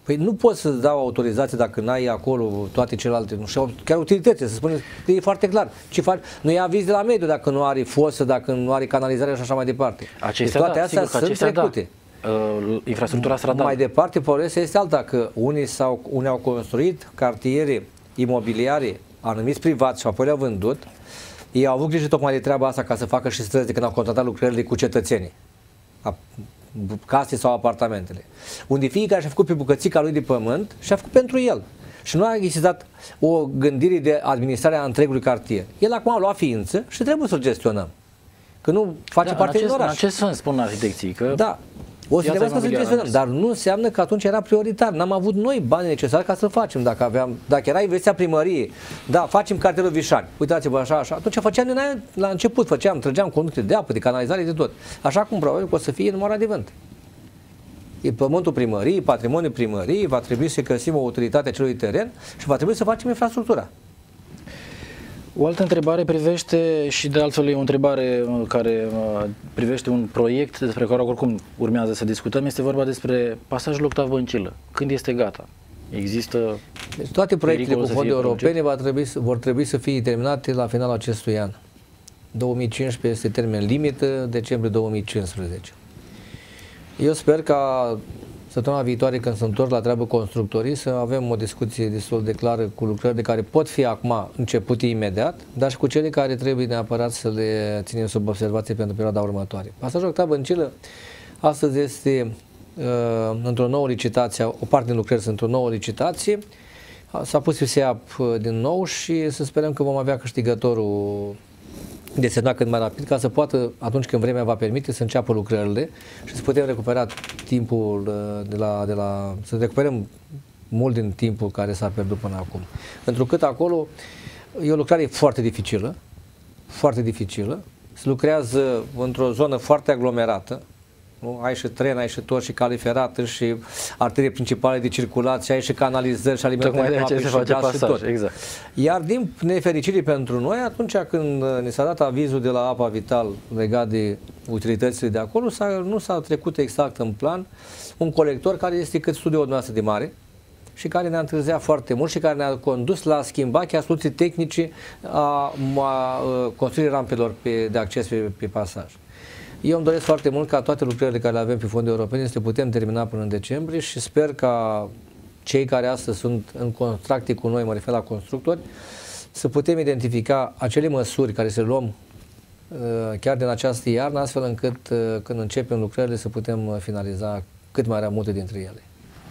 Speaker 2: Păi nu poți să-ți dau autorizație dacă n-ai acolo toate celelalte, nu știu, chiar utilități, să spunem, e foarte clar. Ce faci? Nu e aviz de la mediu dacă nu are fosă, dacă nu are canalizare și așa mai departe.
Speaker 1: Acestea,
Speaker 2: deci toate
Speaker 1: da,
Speaker 2: astea
Speaker 1: sigur,
Speaker 2: sunt
Speaker 1: acestea,
Speaker 2: trecute.
Speaker 1: Da. Uh, infrastructura stradală.
Speaker 2: Mai departe, povestea este alta, că unii, s-au, unii au construit cartiere imobiliare, anumiți privați și apoi le-au vândut. Ei au avut grijă tocmai de treaba asta ca să facă și străzi de când au contractat lucrările cu cetățenii, case sau apartamentele, unde fiecare și-a făcut pe bucățica lui de pământ și a făcut pentru el. Și nu a existat o gândire de administrare a întregului cartier. El acum a luat ființă și trebuie să-l gestionăm. Că nu face
Speaker 1: da,
Speaker 2: parte din oraș.
Speaker 1: În acest sens spun arhitecții că...
Speaker 2: Da. O să trebuia să gestionăm, dar nu înseamnă că atunci era prioritar. N-am avut noi bani necesari ca să facem. Dacă aveam, dacă era investiția primăriei, da, facem cartierul Vișani, uitați-vă așa, așa, atunci făceam la început, făceam, trăgeam conducte de apă, de canalizare, de tot. Așa cum probabil că o să fie în Moara de Vânt. E pământul primăriei, patrimoniul primăriei, va trebui să găsim o utilitate a acelui teren și va trebui să facem infrastructura.
Speaker 1: O altă întrebare privește, și de altfel e o întrebare care privește un proiect despre care oricum urmează să discutăm, este vorba despre pasajul Octav Băncilă. Când este gata? Există...
Speaker 2: Deci toate proiectele cu fonduri europene va trebui, vor trebui să fie terminate la finalul acestui an. două mii cincisprezece este termen limită, decembrie două mii cincisprezece. Eu sper ca săptămâna viitoare, când se întorc la treabă constructorii, să avem o discuție destul de clară cu lucrări de care pot fi acum începute imediat, dar și cu cele care trebuie neapărat să le ținem sub observație pentru perioada următoare. Pasajul Octav Băncilă astăzi este uh, într-o nouă licitație, o parte din lucrări sunt într-o nouă licitație, s-a pus F S E A P din nou și să sperăm că vom avea câștigătorul desemnat cât mai rapid, ca să poată, atunci când vremea va permite, să înceapă lucrările și să putem recupera timpul de la, de la să recuperăm mult din timpul care s-a pierdut până acum. Pentru că acolo e o lucrare foarte dificilă, foarte dificilă, se lucrează într-o zonă foarte aglomerată, nu? Ai și tren, ai și tot, și cale ferată, și arterie principale de circulație, ai și canalizări și alimentare cu apă și gaz și tot.
Speaker 1: Exact.
Speaker 2: Iar din nefericire pentru noi, atunci când ne s-a dat avizul de la Apa Vital legat de utilitățile de acolo, nu s-a trecut exact în plan un colector care este cât studioul noastră de mare și care ne-a întârziat foarte mult și care ne-a condus la a schimba chiar soluții tehnice a, a construirii rampelor pe, de acces pe, pe pasaj. Eu îmi doresc foarte mult ca toate lucrările care le avem pe fonduri europene să putem termina până în decembrie și sper ca cei care astăzi sunt în contracte cu noi, mă refer la constructori, să putem identifica acele măsuri care se luăm chiar din această iarnă, astfel încât când începem lucrările să putem finaliza cât mai multe dintre ele.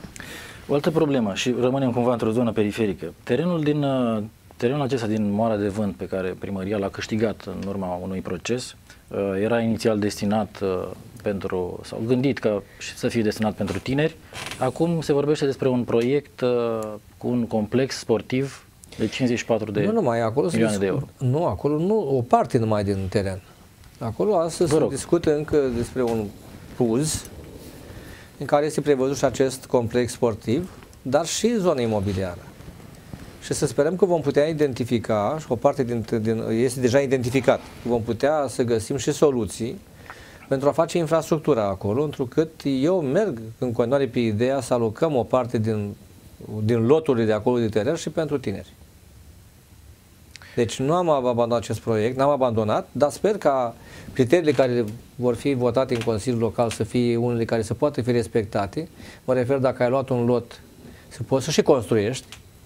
Speaker 1: O altă problemă, și rămânem cumva într-o zonă periferică. Terenul din terenul acesta din Moara de Vânt, pe care primăria l-a câștigat în urma unui proces, era inițial destinat pentru, sau gândit ca să fie destinat pentru tineri. Acum se vorbește despre un proiect cu un complex sportiv de cincizeci și patru de
Speaker 2: nu numai, acolo
Speaker 1: milioane de euro.
Speaker 2: Nu, acolo nu, o parte numai din teren. Acolo astăzi se discută încă despre un puz în care este prevăzut și acest complex sportiv, dar și zona imobiliară. Și să sperăm că vom putea identifica, și o parte din, din, este deja identificat, că vom putea să găsim și soluții pentru a face infrastructura acolo, întrucât eu merg în continuare pe ideea să alocăm o parte din, din loturile de acolo de teren și pentru tineri. Deci nu am abandonat acest proiect, n-am abandonat, dar sper ca criteriile care vor fi votate în Consiliul Local să fie unele care să poată fi respectate. Mă refer, dacă ai luat un lot, să poți să și construiești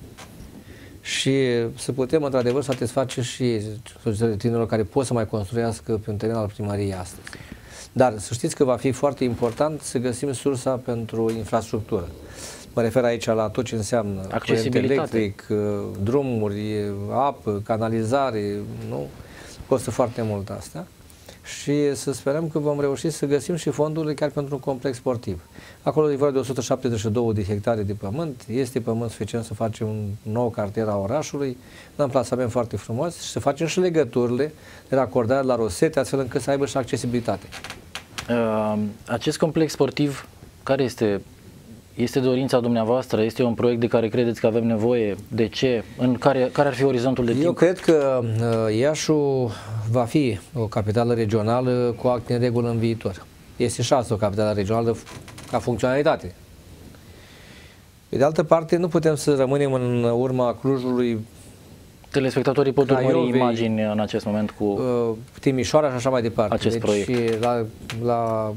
Speaker 2: și să putem într-adevăr satisface și tinerilor care pot să mai construiască pe un teren al primăriei astăzi. Dar să știți că va fi foarte important să găsim sursa pentru infrastructură. Mă refer aici la tot ce înseamnă
Speaker 1: accesibilitate,
Speaker 2: electric, drumuri, apă, canalizare, nu? Costă foarte mult asta. Și să sperăm că vom reuși să găsim și fondurile chiar pentru un complex sportiv. Acolo e vorba de o sută șaptezeci și două de hectare de pământ, este pământ suficient să facem un nou cartier a orașului, un amplasament foarte frumos și să facem și legăturile de racordare la rosete, astfel încât să aibă și accesibilitate.
Speaker 1: Uh, acest complex sportiv, care este, este dorința dumneavoastră? Este un proiect de care credeți că avem nevoie? De ce? În care, care ar fi orizontul de timp?
Speaker 2: Eu cred că uh, Iașul va fi o capitală regională cu acte în regulă în viitor. Este și asta o capitală regională ca funcționalitate. Pe de altă parte, nu putem să rămânem în urma Clujului.
Speaker 1: Telespectatorii pot urmări
Speaker 2: Craiovei,
Speaker 1: imagini în acest moment cu
Speaker 2: uh, Timișoara și așa mai departe.
Speaker 1: acest
Speaker 2: deci,
Speaker 1: proiect.
Speaker 2: La, la,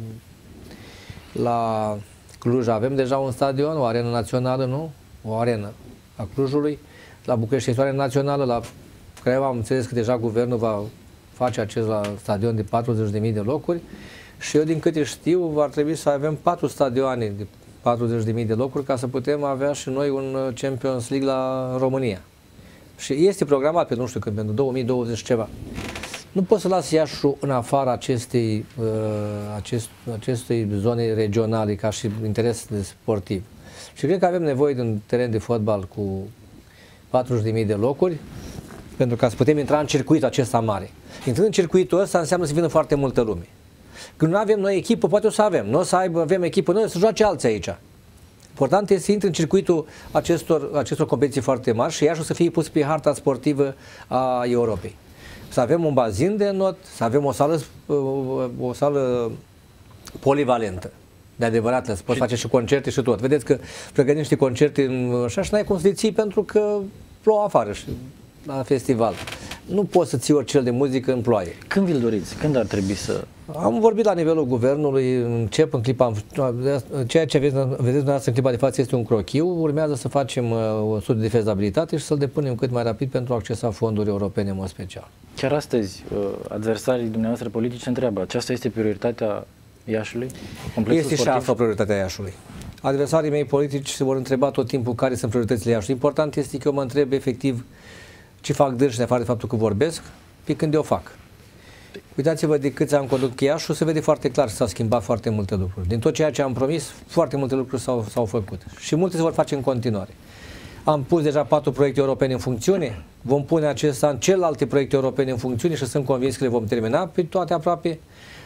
Speaker 2: la Cluj avem deja un stadion, o arenă națională, nu? O arenă a Clujului. La București este o arenă națională. La Craiova am înțeles că deja guvernul va face acest la stadion de patruzeci de mii de locuri. Și eu, din câte știu, ar trebui să avem patru stadioane de patruzeci de mii de locuri ca să putem avea și noi un Champions League la România. Și este programat pe nu știu când, pentru două mii douăzeci ceva. Nu pot să las Iașul în afara acestei, uh, acest, acestei zone regionale ca și interes sportiv. Și cred că avem nevoie de un teren de fotbal cu patruzeci de mii de locuri pentru ca să putem intra în circuitul acesta mare. Intrând în circuitul ăsta înseamnă să vină foarte multă lume. Când nu avem noi echipă, poate o să avem. Nu o să aibă, avem echipă noi, să joace alții aici. Important este să intre în circuitul acestor, acestor competiții foarte mari și Iașul să fie pus pe harta sportivă a Europei. Să avem un bazin de not, să avem o sală, o sală polivalentă, de adevărat, să poți face și concerte și tot. Vedeți că pregătim niște concerte așa și n-ai cum să le ții pentru că plouă afară și la festival. Nu poți să ții orice de muzică în ploaie.
Speaker 1: Când vi-l doriți? Când ar trebui să...
Speaker 2: Am vorbit la nivelul guvernului, încep în clipa, ceea ce vedeți, vedeți dumneavoastră în clipa de față este un crochiu, urmează să facem o studiu de fezabilitate și să-l depunem cât mai rapid pentru a accesa fonduri europene în mod special.
Speaker 1: Chiar astăzi, adversarii dumneavoastră politici se întreabă, aceasta este prioritatea Iașului?
Speaker 2: Complexul este sportiv? Și asta prioritatea Iașului. Adversarii mei politici se vor întreba tot timpul care sunt prioritățile Iașului. Important este că eu mă întreb efectiv ce fac dânsi, de afară de faptul că vorbesc, pe când eu fac. Uitați-vă de câți ani conduc Iașul, se vede foarte clar că s-au schimbat foarte multe lucruri. Din tot ceea ce am promis, foarte multe lucruri s-au făcut și multe se vor face în continuare. Am pus deja patru proiecte europene în funcțiune, vom pune acest an celelalte proiecte europene în funcțiune și sunt convins că le vom termina pe toate aproape.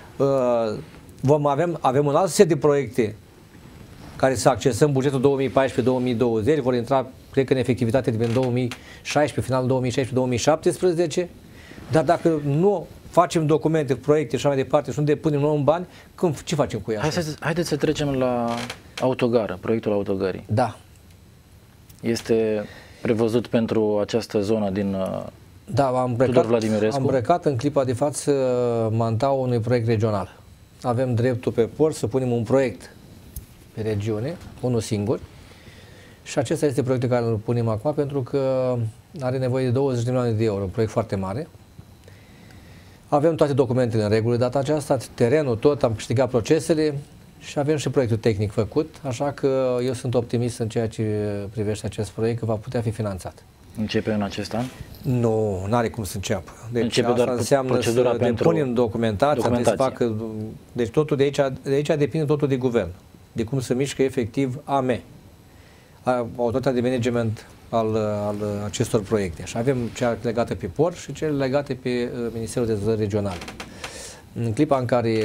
Speaker 2: Vom avem, avem un alt set de proiecte care să accesăm bugetul două mii paisprezece două mii douăzeci, vor intra, cred că în efectivitate din două mii șaisprezece, finalul două mii șaisprezece două mii șaptesprezece, dar dacă nu facem documente, proiecte și așa mai departe și nu depunem nou în bani, cum, ce facem cu ea?
Speaker 1: Hai să, haideți să trecem la autogară, proiectul autogării.
Speaker 2: Da.
Speaker 1: Este prevăzut pentru această zonă din
Speaker 2: da, am
Speaker 1: Tudor Vladimirescu?
Speaker 2: Am brecat în clipa de față mantaua unui proiect regional. Avem dreptul pe port să punem un proiect pe regiune, unul singur, și acesta este proiectul care îl punem acum pentru că are nevoie de douăzeci de milioane de euro, un proiect foarte mare. Avem toate documentele în regulă data aceasta, terenul tot, am câștigat procesele și avem și proiectul tehnic făcut, așa că eu sunt optimist în ceea ce privește acest proiect, că va putea fi finanțat.
Speaker 1: Începe în acest an?
Speaker 2: Nu, nu are cum să înceapă. Deci
Speaker 1: Începe
Speaker 2: asta
Speaker 1: doar
Speaker 2: înseamnă
Speaker 1: procedura
Speaker 2: să
Speaker 1: pentru
Speaker 2: depunem documentația,
Speaker 1: documentație.
Speaker 2: să facă, deci totul de aici, de aici depinde totul de guvern, de cum se mișcă efectiv A M E, Autoritatea de Management al, al acestor proiecte. Și avem cea legată pe port și cele legate pe Ministerul de Dezvoltare Regională. În clipa în care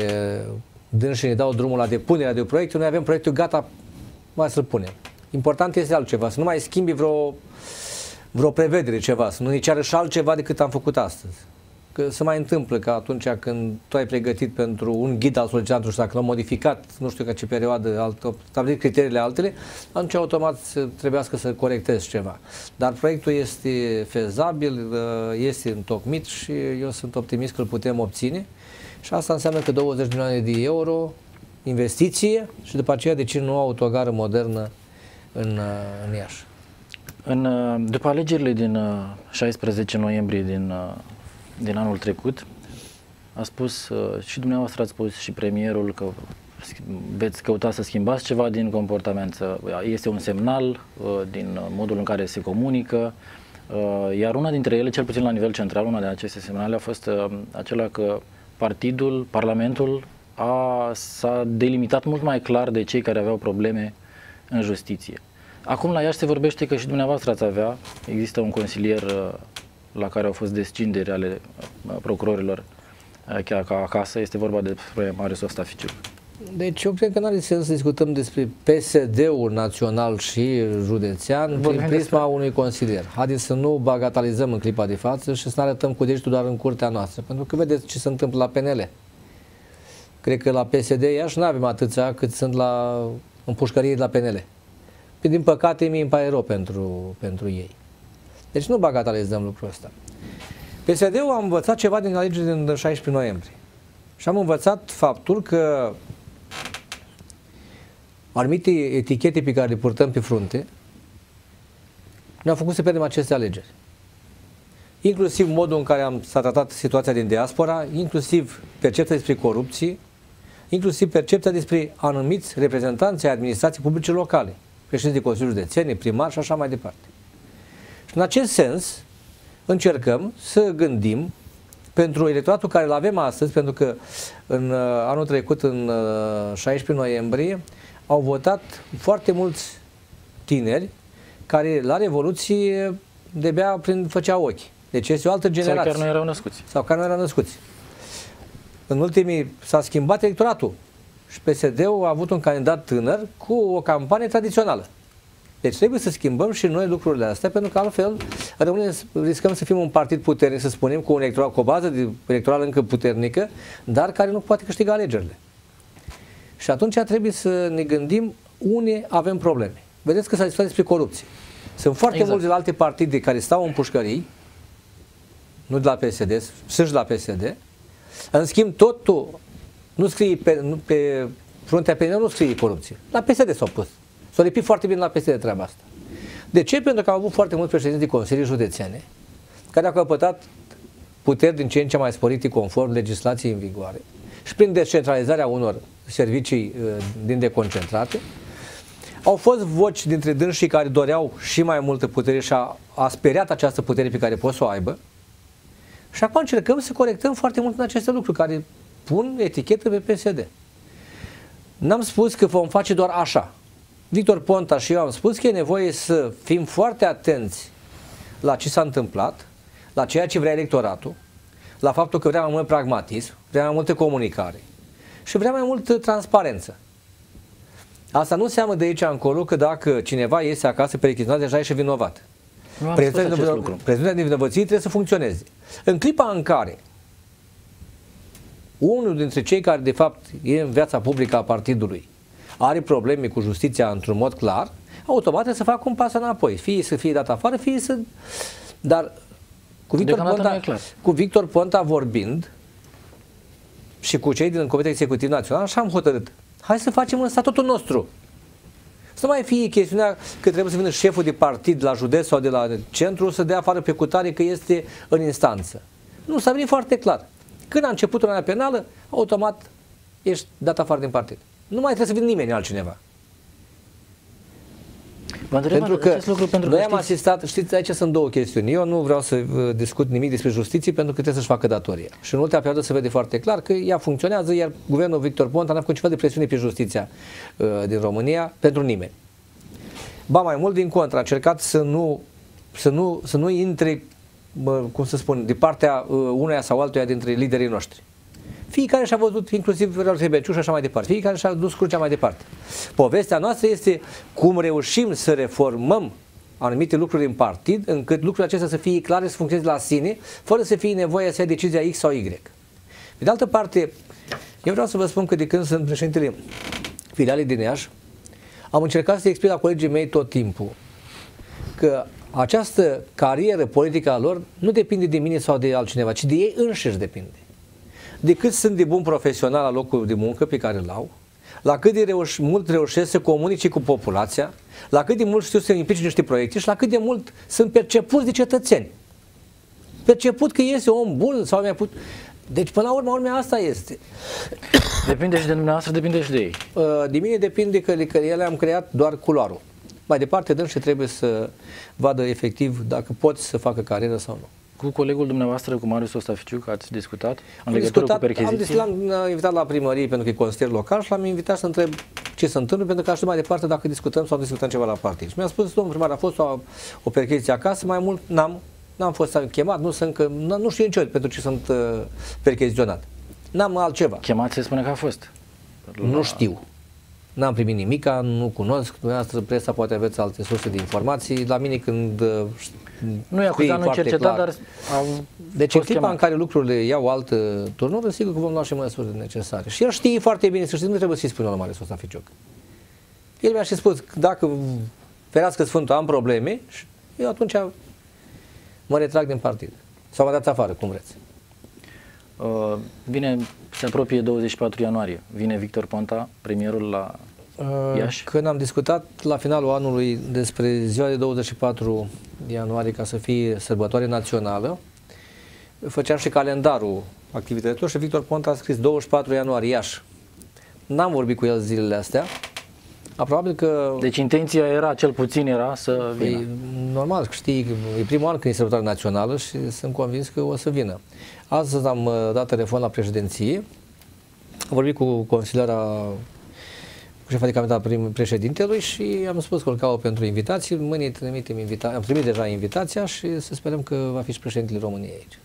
Speaker 2: dânșii ne dau drumul la depunerea de proiecte, noi avem proiectul gata, mai să-l punem. Important este altceva, să nu mai schimbi vreo, vreo prevedere ceva, să nu ne ceară și altceva decât am făcut astăzi. Că se mai întâmplă că atunci când tu ai pregătit pentru un ghid al solicitantului și dacă l-au modificat, nu știu ca ce perioadă, alt, stabilit criteriile altele, atunci automat trebuiască să corectezi ceva. Dar proiectul este fezabil, este întocmit și eu sunt optimist că îl putem obține și asta înseamnă că douăzeci de milioane de euro investiție și după aceea decid o autogară modernă în, în Iași.
Speaker 1: În, după alegerile din șaisprezece noiembrie din din anul trecut, a spus și dumneavoastră, ați spus și premierul că veți căuta să schimbați ceva din comportament. Este un semnal din modul în care se comunică, iar una dintre ele, cel puțin la nivel central, una de aceste semnale a fost acela că partidul, Parlamentul a, s-a delimitat mult mai clar de cei care aveau probleme în justiție. Acum la Iași se vorbește că și dumneavoastră ați avea, există un consilier la care au fost descinderi ale procurorilor chiar ca acasă, este vorba de Marius Ostaficiuc.
Speaker 2: Deci eu cred că nu are sens să discutăm despre P S D-ul național și județean prin prisma despre... unui consilier. Haideți să nu bagatelizăm în clipa de față și să ne arătăm cu degetul doar în curtea noastră, pentru că vedeți ce se întâmplă la P N L. Cred că la P S D Iași nu avem atâția cât sunt la în pușcărie de la P N L. din păcate mie îmi pare rău pentru, pentru ei. Deci nu bagatelizăm lucrul ăsta. P S D-ul a învățat ceva din alegerile din șaisprezece noiembrie. Și am învățat faptul că anumite etichete pe care le purtăm pe frunte ne-au făcut să pierdem aceste alegeri. Inclusiv modul în care am, s-a tratat situația din diaspora, inclusiv percepția despre corupție, inclusiv percepția despre anumiți reprezentanți ai administrației publice locale, președinți de Consiliul Județene, primari și așa mai departe. Și în acest sens încercăm să gândim pentru electoratul care îl avem astăzi, pentru că în uh, anul trecut, în uh, șaisprezece noiembrie, au votat foarte mulți tineri care la Revoluție de-abia prin făceau ochi. Deci este o altă generație.
Speaker 1: Sau chiar nu erau născuți.
Speaker 2: Sau care nu erau născuți. În ultimii s-a schimbat electoratul și P S D-ul a avut un candidat tânăr cu o campanie tradițională. Deci trebuie să schimbăm și noi lucrurile astea, pentru că altfel rămâne, riscăm să fim un partid puternic, să spunem, cu, un electoral, cu o bază electorală încă puternică, dar care nu poate câștiga alegerile. Și atunci trebuie să ne gândim unde avem probleme. Vedeți că s-a discutat despre corupție. Sunt foarte exact. mulți de la alte partide care stau în pușcării, nu de la P S D, sunt și de la P S D. În schimb, totul nu scrie pe, nu, pe fruntea P N L nu scrie corupție. La P S D s-au pus. S-au lipit foarte bine la P S D treaba asta. De ce? Pentru că au avut foarte mulți președinți de Consilii Județene care au căpătat puteri din ce în ce mai sporite conform legislației în vigoare și prin descentralizarea unor servicii uh, din deconcentrate. Au fost voci dintre dânsii care doreau și mai multă putere și a, a speriat această putere pe care pot să o aibă. Și acum încercăm să corectăm foarte mult în aceste lucruri care pun etichetă pe P S D. N-am spus că vom face doar așa. Victor Ponta și eu am spus că e nevoie să fim foarte atenți la ce s-a întâmplat, la ceea ce vrea electoratul, la faptul că vrea mai mult pragmatism, vrea mai multă comunicare și vrea mai multă transparență. Asta nu înseamnă de aici încolo că dacă cineva iese acasă perechizionat, deja ești vinovat. Prezumția de vinovăție trebuie să funcționeze. În clipa în care unul dintre cei care de fapt e în viața publică a partidului are probleme cu justiția într-un mod clar, automat trebuie să facă un pas înapoi. Fie să fie dat afară, fie să... Dar cu Victor, Ponta, cu Victor Ponta vorbind și cu cei din Comitetul Executiv Național, așa am hotărât. Hai să facem în statutul nostru. Să nu mai fie chestiunea că trebuie să vină șeful de partid la județ sau de la centru să dea afară pe cutare că este în instanță. Nu, s-a venit foarte clar. Când a început urmarea penală, automat ești dat afară din partid. Nu mai trebuie să vină nimeni altcineva. Pentru că pentru noi că am știți... asistat, știți, aici sunt două chestiuni. Eu nu vreau să discut nimic despre justiție pentru că trebuie să-și facă datoria. Și în ultima perioadă se vede foarte clar că ea funcționează, iar guvernul Victor Ponta n-a făcut ceva de presiune pe justiția uh, din România pentru nimeni. Ba mai mult, din contră, a încercat să nu, să nu, să nu intre, uh, cum să spun, de partea uh, uneia sau altuia dintre liderii noștri. Fiecare și-a văzut, inclusiv Viorel Hebeciu și așa mai departe. Fiecare și-a dus crucea mai departe. Povestea noastră este cum reușim să reformăm anumite lucruri în partid, încât lucrurile acestea să fie clare, să funcționeze la sine, fără să fie nevoie să ia decizia X sau Y. Pe de altă parte, eu vreau să vă spun că de când sunt președintele filialei din Iași, am încercat să explic la colegii mei tot timpul că această carieră politică a lor nu depinde de mine sau de altcineva, ci de ei înșiși depinde. De cât sunt de bun profesional la locul de muncă pe care îl au, la cât de reuș mult reușesc să comunice cu populația, la cât de mult știu să implice niște proiecte și la cât de mult sunt percepuți de cetățeni. Perceput că este om bun sau mai put... Deci până la urmă, urmea asta este.
Speaker 1: Depinde și de dumneavoastră, depinde și de ei.
Speaker 2: De mine depinde că, că ele am creat doar culoarul. Mai departe, dâns și trebuie să vadă efectiv dacă pot să facă carieră sau nu.
Speaker 1: Cu colegul dumneavoastră, cu Marius Ostaficiu, că ați discutat în
Speaker 2: am
Speaker 1: legătură
Speaker 2: discutat,
Speaker 1: cu percheziții?
Speaker 2: L-am invitat la primărie pentru că e consilier local și l-am invitat să întreb ce se întâmplă, pentru că aș ști mai departe dacă discutăm sau discutăm ceva la partid. Și mi-a spus, domnul primar, a fost o, o percheziție acasă, mai mult n-am n-am fost chemat, nu, sunt încă, nu știu nicio pentru ce sunt uh, percheziționat. N-am altceva.
Speaker 1: Chemat se spune că a fost.
Speaker 2: La... Nu știu. N-am primit nimica, nu cunosc, dumneavoastră presa poate aveți alte surse de informații. La mine când uh,
Speaker 1: nu e acuzat, nu cercetat, dar au
Speaker 2: deci în clipa chemat. În care lucrurile iau altă turnură, sigur că vom lua și măsuri necesare. Și el știe foarte bine, să știți, nu trebuie să-i spună la Marius Ostaficiuc. El mi-a și spus, dacă ferească Sfântul, am probleme și eu atunci mă retrag din partid. Sau mă dați afară, cum vreți.
Speaker 1: Uh, vine, se apropie douăzeci și patru ianuarie. Vine Victor Ponta, premierul la uh, Iași.
Speaker 2: Când am discutat la finalul anului despre ziua de douăzeci și patru ianuarie ca să fie sărbătoare națională, făceam și calendarul activităților și Victor Ponta a scris douăzeci și patru ianuarie Iași. N-am vorbit cu el zilele astea. Probabil că...
Speaker 1: Deci intenția era, cel puțin era să vină.
Speaker 2: E, normal, știi, e primul an când e sărbătoare națională și sunt convins că o să vină. Astăzi am dat telefon la președinție, am vorbit cu consiliera, cu șefa de cabinet al președintelui și am spus că îl caut pentru invitații. Mâine trimitem invita- am primit deja invitația și să sperăm că va fi și președintele României aici.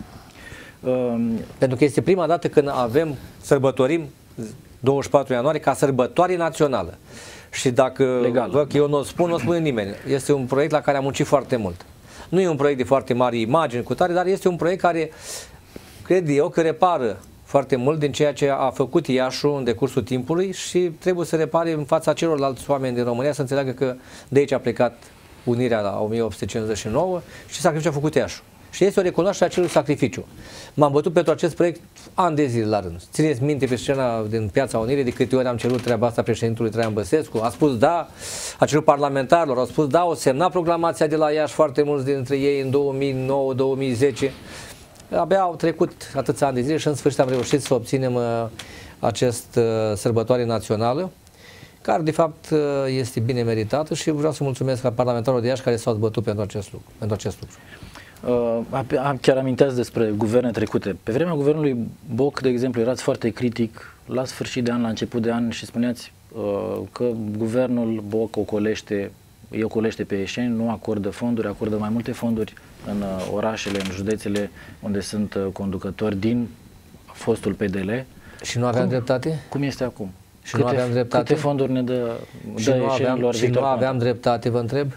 Speaker 2: Um, pentru că este prima dată când avem, sărbătorim douăzeci și patru ianuarie ca sărbătoare națională. Și dacă
Speaker 1: legal.
Speaker 2: Văd că eu nu o spun, nu o spune nimeni. Este un proiect la care am muncit foarte mult. Nu e un proiect de foarte mari imagini cu tare, dar este un proiect care, cred eu, că repară foarte mult din ceea ce a făcut Iașul în decursul timpului și trebuie să repare în fața celorlalți oameni din România, să înțeleagă că de aici a plecat unirea la o mie opt sute cincizeci și nouă și sacrificiul a făcut Iașul. Și este o recunoaștere a acelui sacrificiu. M-am bătut pentru acest proiect ani de zile la rând. Țineți minte pe scena din Piața Unirii de câte ori am cerut treaba asta președintelui Traian Băsescu. A spus da, a cerut parlamentarilor, au spus da, o semna proclamația de la Iași foarte mulți dintre ei în două mii nouă două mii zece. Abia au trecut atâția ani de zile și în sfârșit am reușit să obținem uh, acest uh, sărbătoare națională, care de fapt uh, este bine meritată și vreau să mulțumesc la parlamentarilor de Iași care s-au zbătut pentru acest lucru. Pentru acest lucru.
Speaker 1: Uh, chiar aminteați despre guverne trecute. Pe vremea guvernului Boc, de exemplu, erați foarte critic la sfârșit de an, la început de an și spuneați uh, că guvernul Boc ocolește, îi ocolește pe ieșeni, nu acordă fonduri, acordă mai multe fonduri în uh, orașele, în județele unde sunt uh, conducători din fostul P D L.
Speaker 2: Și nu aveam cum, dreptate?
Speaker 1: Cum este acum?
Speaker 2: Și
Speaker 1: câte,
Speaker 2: nu aveam dreptate?
Speaker 1: Câte fonduri ne dă,
Speaker 2: și
Speaker 1: dă
Speaker 2: nu aveam, și nu aveam dreptate, vă întreb?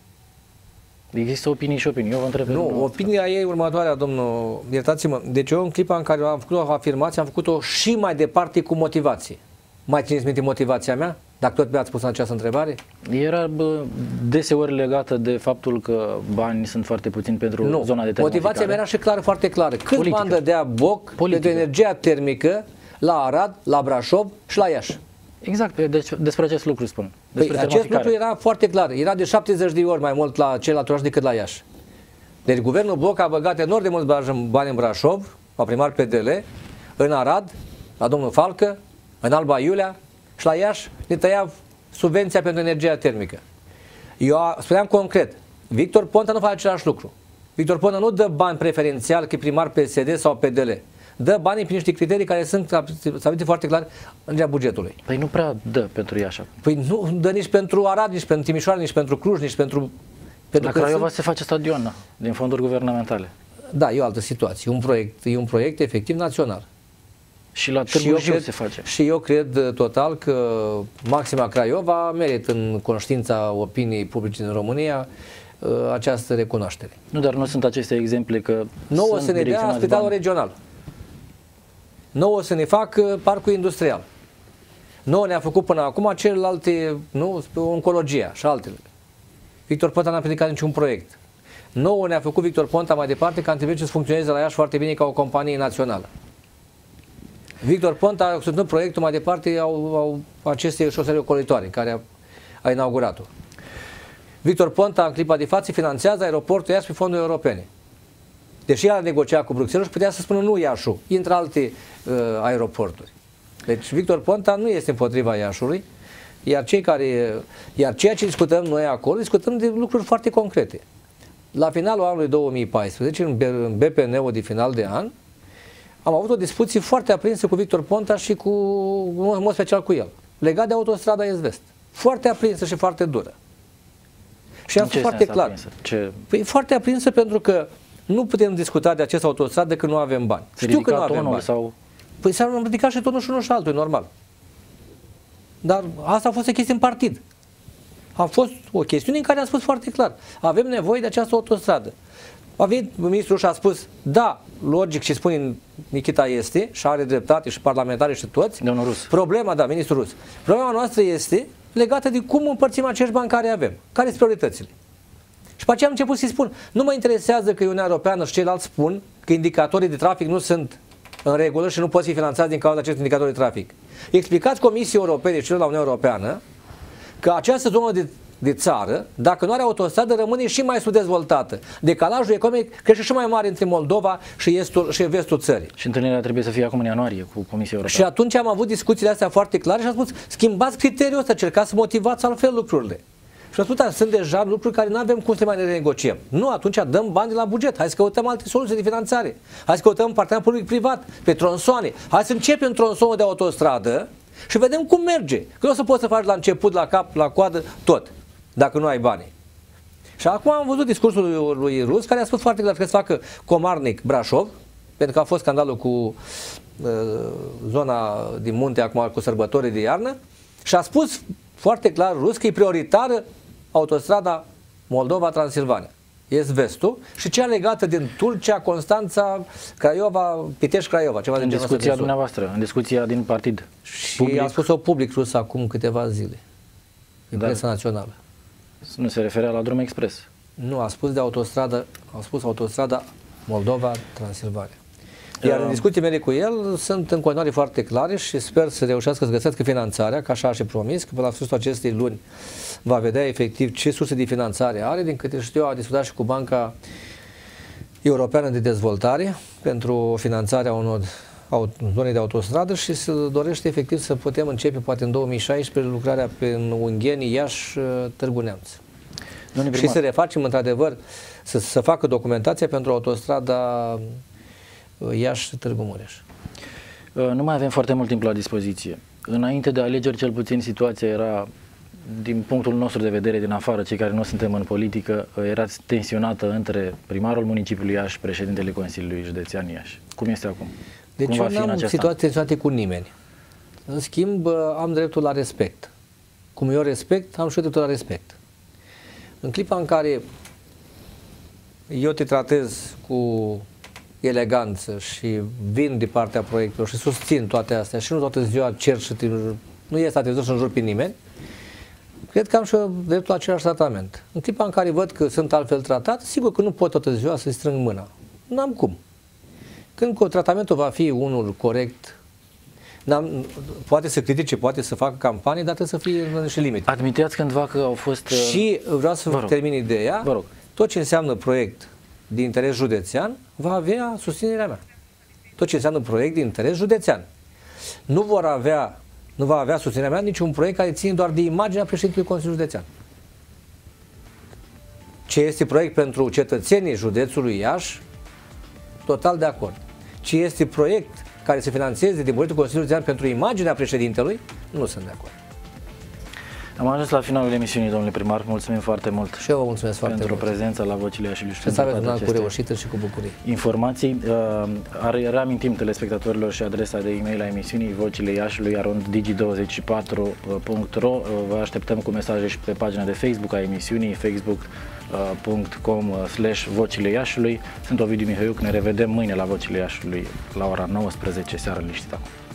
Speaker 1: Există opinii și opinii. Eu vă întreb.
Speaker 2: Nu, opinia ei următoarea, domnul, iertați-mă. Deci eu în clipa în care am făcut o afirmație, am făcut-o și mai departe cu motivație. Mai țineți minte motivația mea? Dacă tot mi-ați spus în această întrebare?
Speaker 1: Era bă, deseori legată de faptul că banii sunt foarte puțini pentru
Speaker 2: nu.
Speaker 1: zona de
Speaker 2: termoficare. Motivația mea era și clară, foarte clară. Cât bani dădea Boc pentru energia termică la Arad, la Brașov și la Iași? Exact,
Speaker 1: deci despre acest lucru spun.
Speaker 2: Păi, acest lucru era foarte clar. Era de șaptezeci de ori mai mult la celălalt oraș decât la Iași. Deci guvernul Boc a băgat enorm de mulți bani în Brașov, la primar P D L, în Arad, la domnul Falcă, în Alba Iulia și la Iași ne tăia subvenția pentru energia termică. Eu spuneam concret, Victor Ponta nu face același lucru. Victor Ponta nu dă bani preferențial că primar P S D sau P D L. Dă banii prin niște criterii care sunt stabilite foarte clar în legea bugetului.
Speaker 1: Păi nu prea dă pentru Iași.
Speaker 2: Păi nu dă nici pentru Arad, nici pentru Timișoara, nici pentru Cluj, nici pentru...
Speaker 1: pentru la Craiova sunt... se face stadion din fonduri guvernamentale.
Speaker 2: Da, e o altă situație. Un proiect, e un proiect efectiv național.
Speaker 1: Și la Târgu Jiu se face.
Speaker 2: Și eu cred total că Maxima Craiova merită în conștiința opiniei publice din România această recunoaștere.
Speaker 1: Nu, dar nu sunt aceste exemple că
Speaker 2: nouă să ne dea spitalul regional. Nouă să ne facă parcul industrial. Nouă ne-a făcut până acum celelalte, nu, oncologia și altele. Victor Ponta n-a predicat niciun proiect. Nouă ne-a făcut Victor Ponta mai departe că a trebuit să funcționeze la Iași foarte bine ca o companie națională. Victor Ponta a susținut proiectul mai departe au, au aceste șosele ocolitoare care a, a inaugurat-o. Victor Ponta în clipa de față finanțează aeroportul Iași pe fonduri europene. Deși el a negociat cu Bruxelles și putea să spună nu Iașul, intră alte uh, aeroporturi. Deci Victor Ponta nu este împotriva Iașului, iar, cei care, iar ceea ce discutăm noi acolo, discutăm de lucruri foarte concrete. La finalul anului două mii paisprezece, în B P N-ul de final de an, am avut o discuție foarte aprinsă cu Victor Ponta și cu, în mod special cu el, legat de autostrada Est-Vest. Foarte aprinsă și foarte dură. Și am spus foarte clar. Ce... Păi foarte aprinsă pentru că nu putem discuta de acest autostradă decât nu avem bani. Știu că nu avem bani. Sau... Păi s-au ridicat și tonul și unul și altul, normal. Dar asta a fost o chestie în partid. A fost o chestiune în care am spus foarte clar. Avem nevoie de această autostradă. A venit ministrul și a spus, da, logic ce spune Nichita este, și are dreptate și parlamentare și toți.
Speaker 1: Domnul Rus.
Speaker 2: Problema, da, ministrul Rus. Problema noastră este legată de cum împărțim acești bani care avem, care sunt prioritățile. Și pe aceea am început să-i spun, nu mă interesează că Uniunea Europeană și ceilalți spun că indicatorii de trafic nu sunt în regulă și nu pot fi finanțați din cauza acestor indicatori de trafic. Explicați Comisiei Europene și celor la Uniunea Europeană că această zonă de, de țară, dacă nu are autostradă, rămâne și mai subdezvoltată. Decalajul economic crește și mai mare între Moldova și, estul, și vestul țării.
Speaker 1: Și întâlnirea trebuie să fie acum în ianuarie cu Comisia Europeană.
Speaker 2: Și atunci am avut discuțiile astea foarte clare și am spus, schimbați criteriul ăsta, cercați să motivați altfel lucrurile. Și atunci sunt deja lucruri care nu avem cum să mai ne renegociem. Nu, atunci dăm bani de la buget. Hai să căutăm alte soluții de finanțare. Hai să căutăm parteneriat public-privat pe tronsoane. Hai să începem tronsonul de autostradă și vedem cum merge. Că nu o să poți să faci la început, la cap, la coadă, tot, dacă nu ai bani. Și acum am văzut discursul lui, lui Rus, care a spus foarte clar că să facă Comarnic-Brașov, pentru că a fost scandalul cu uh, zona din munte acum, cu sărbătorii de iarnă, și a spus foarte clar Rus că e prioritară autostrada Moldova-Transilvania. Est-vestul și cea legată din Tulcea, Constanța, Craiova, Pitești-Craiova. Ceva
Speaker 1: în discuția dumneavoastră, în discuția din partid.
Speaker 2: Și
Speaker 1: public.
Speaker 2: a spus-o public Rus acum câteva zile. În
Speaker 1: Da.
Speaker 2: presa națională.
Speaker 1: Nu se referea la Drum Express.
Speaker 2: Nu, a spus de autostradă, a spus autostrada Moldova-Transilvania. Iar în discuții mele cu el sunt în continuare foarte clare și sper să reușească să găsească finanțarea, ca așa a și promis, că până la sfârșitul acestei luni va vedea efectiv ce surse de finanțare are. Din câte știu, a discutat și cu Banca Europeană de Dezvoltare pentru finanțarea unor zone de autostradă și se dorește efectiv să putem începe poate în două mii șaisprezece lucrarea în Ungheni, Iași, Târgu Neamț. Și să refacem într-adevăr, să, să facă documentația pentru autostrada Iași, Târgu Mureș.
Speaker 1: Nu mai avem foarte mult timp la dispoziție. Înainte de alegeri, cel puțin, situația era, din punctul nostru de vedere, din afară, cei care nu suntem în politică, era tensionată între primarul municipiului Iași și președintele Consiliului Județean Iași. Cum este acum?
Speaker 2: Deci
Speaker 1: Cum
Speaker 2: eu
Speaker 1: va fi
Speaker 2: n-am
Speaker 1: în acest
Speaker 2: situații
Speaker 1: an?
Speaker 2: tensionate cu nimeni. În schimb, am dreptul la respect. Cum eu respect, am și eu dreptul la respect. În clipa în care eu te tratez cu eleganță și vin de partea proiectelor și susțin toate astea și nu toată ziua cer și te, nu este atât să înjur pe nimeni, cred că am și eu dreptul la același tratament. În clipa în care văd că sunt altfel tratat, sigur că nu pot toată ziua să-i strâng mâna. N-am cum. Când tratamentul va fi unul corect, poate să critique, poate să facă campanii, dar trebuie să fie în niște limite.
Speaker 1: Admiteați cândva că au fost...
Speaker 2: Și vreau să vă termin ideea,
Speaker 1: vă rog.
Speaker 2: Tot ce înseamnă proiect de interes județean va avea susținerea mea. Tot ce înseamnă proiect de interes județean. Nu vor avea, nu va avea susținerea mea niciun proiect care ține doar de imaginea președintelui Consiliului Județean. Ce este proiect pentru cetățenii județului Iași, total de acord. Ce este proiect care se finanțeze din bugetul Consiliului Județean pentru imaginea președintelui, nu sunt de acord.
Speaker 1: Am ajuns la finalul emisiunii, domnule primar. Mulțumim foarte mult.
Speaker 2: Și eu vă mulțumesc foarte
Speaker 1: pentru
Speaker 2: mult.
Speaker 1: prezența la Vocile Iașiului.
Speaker 2: Și să aveți un an cu reușită și cu bucurie.
Speaker 1: Informații. Uh, reamintim telespectatorilor și adresa de e-mail a emisiunii Vocile Iașiului arond digi douăzeci și patru punct ro. Uh, vă așteptăm cu mesaje și pe pagina de Facebook a emisiunii, facebook punct com slash Vocile Iașiului. Sunt Ovidiu Mihăiuc. Ne revedem mâine la Vocile Iașiului la ora nouăsprezece seara liniștită.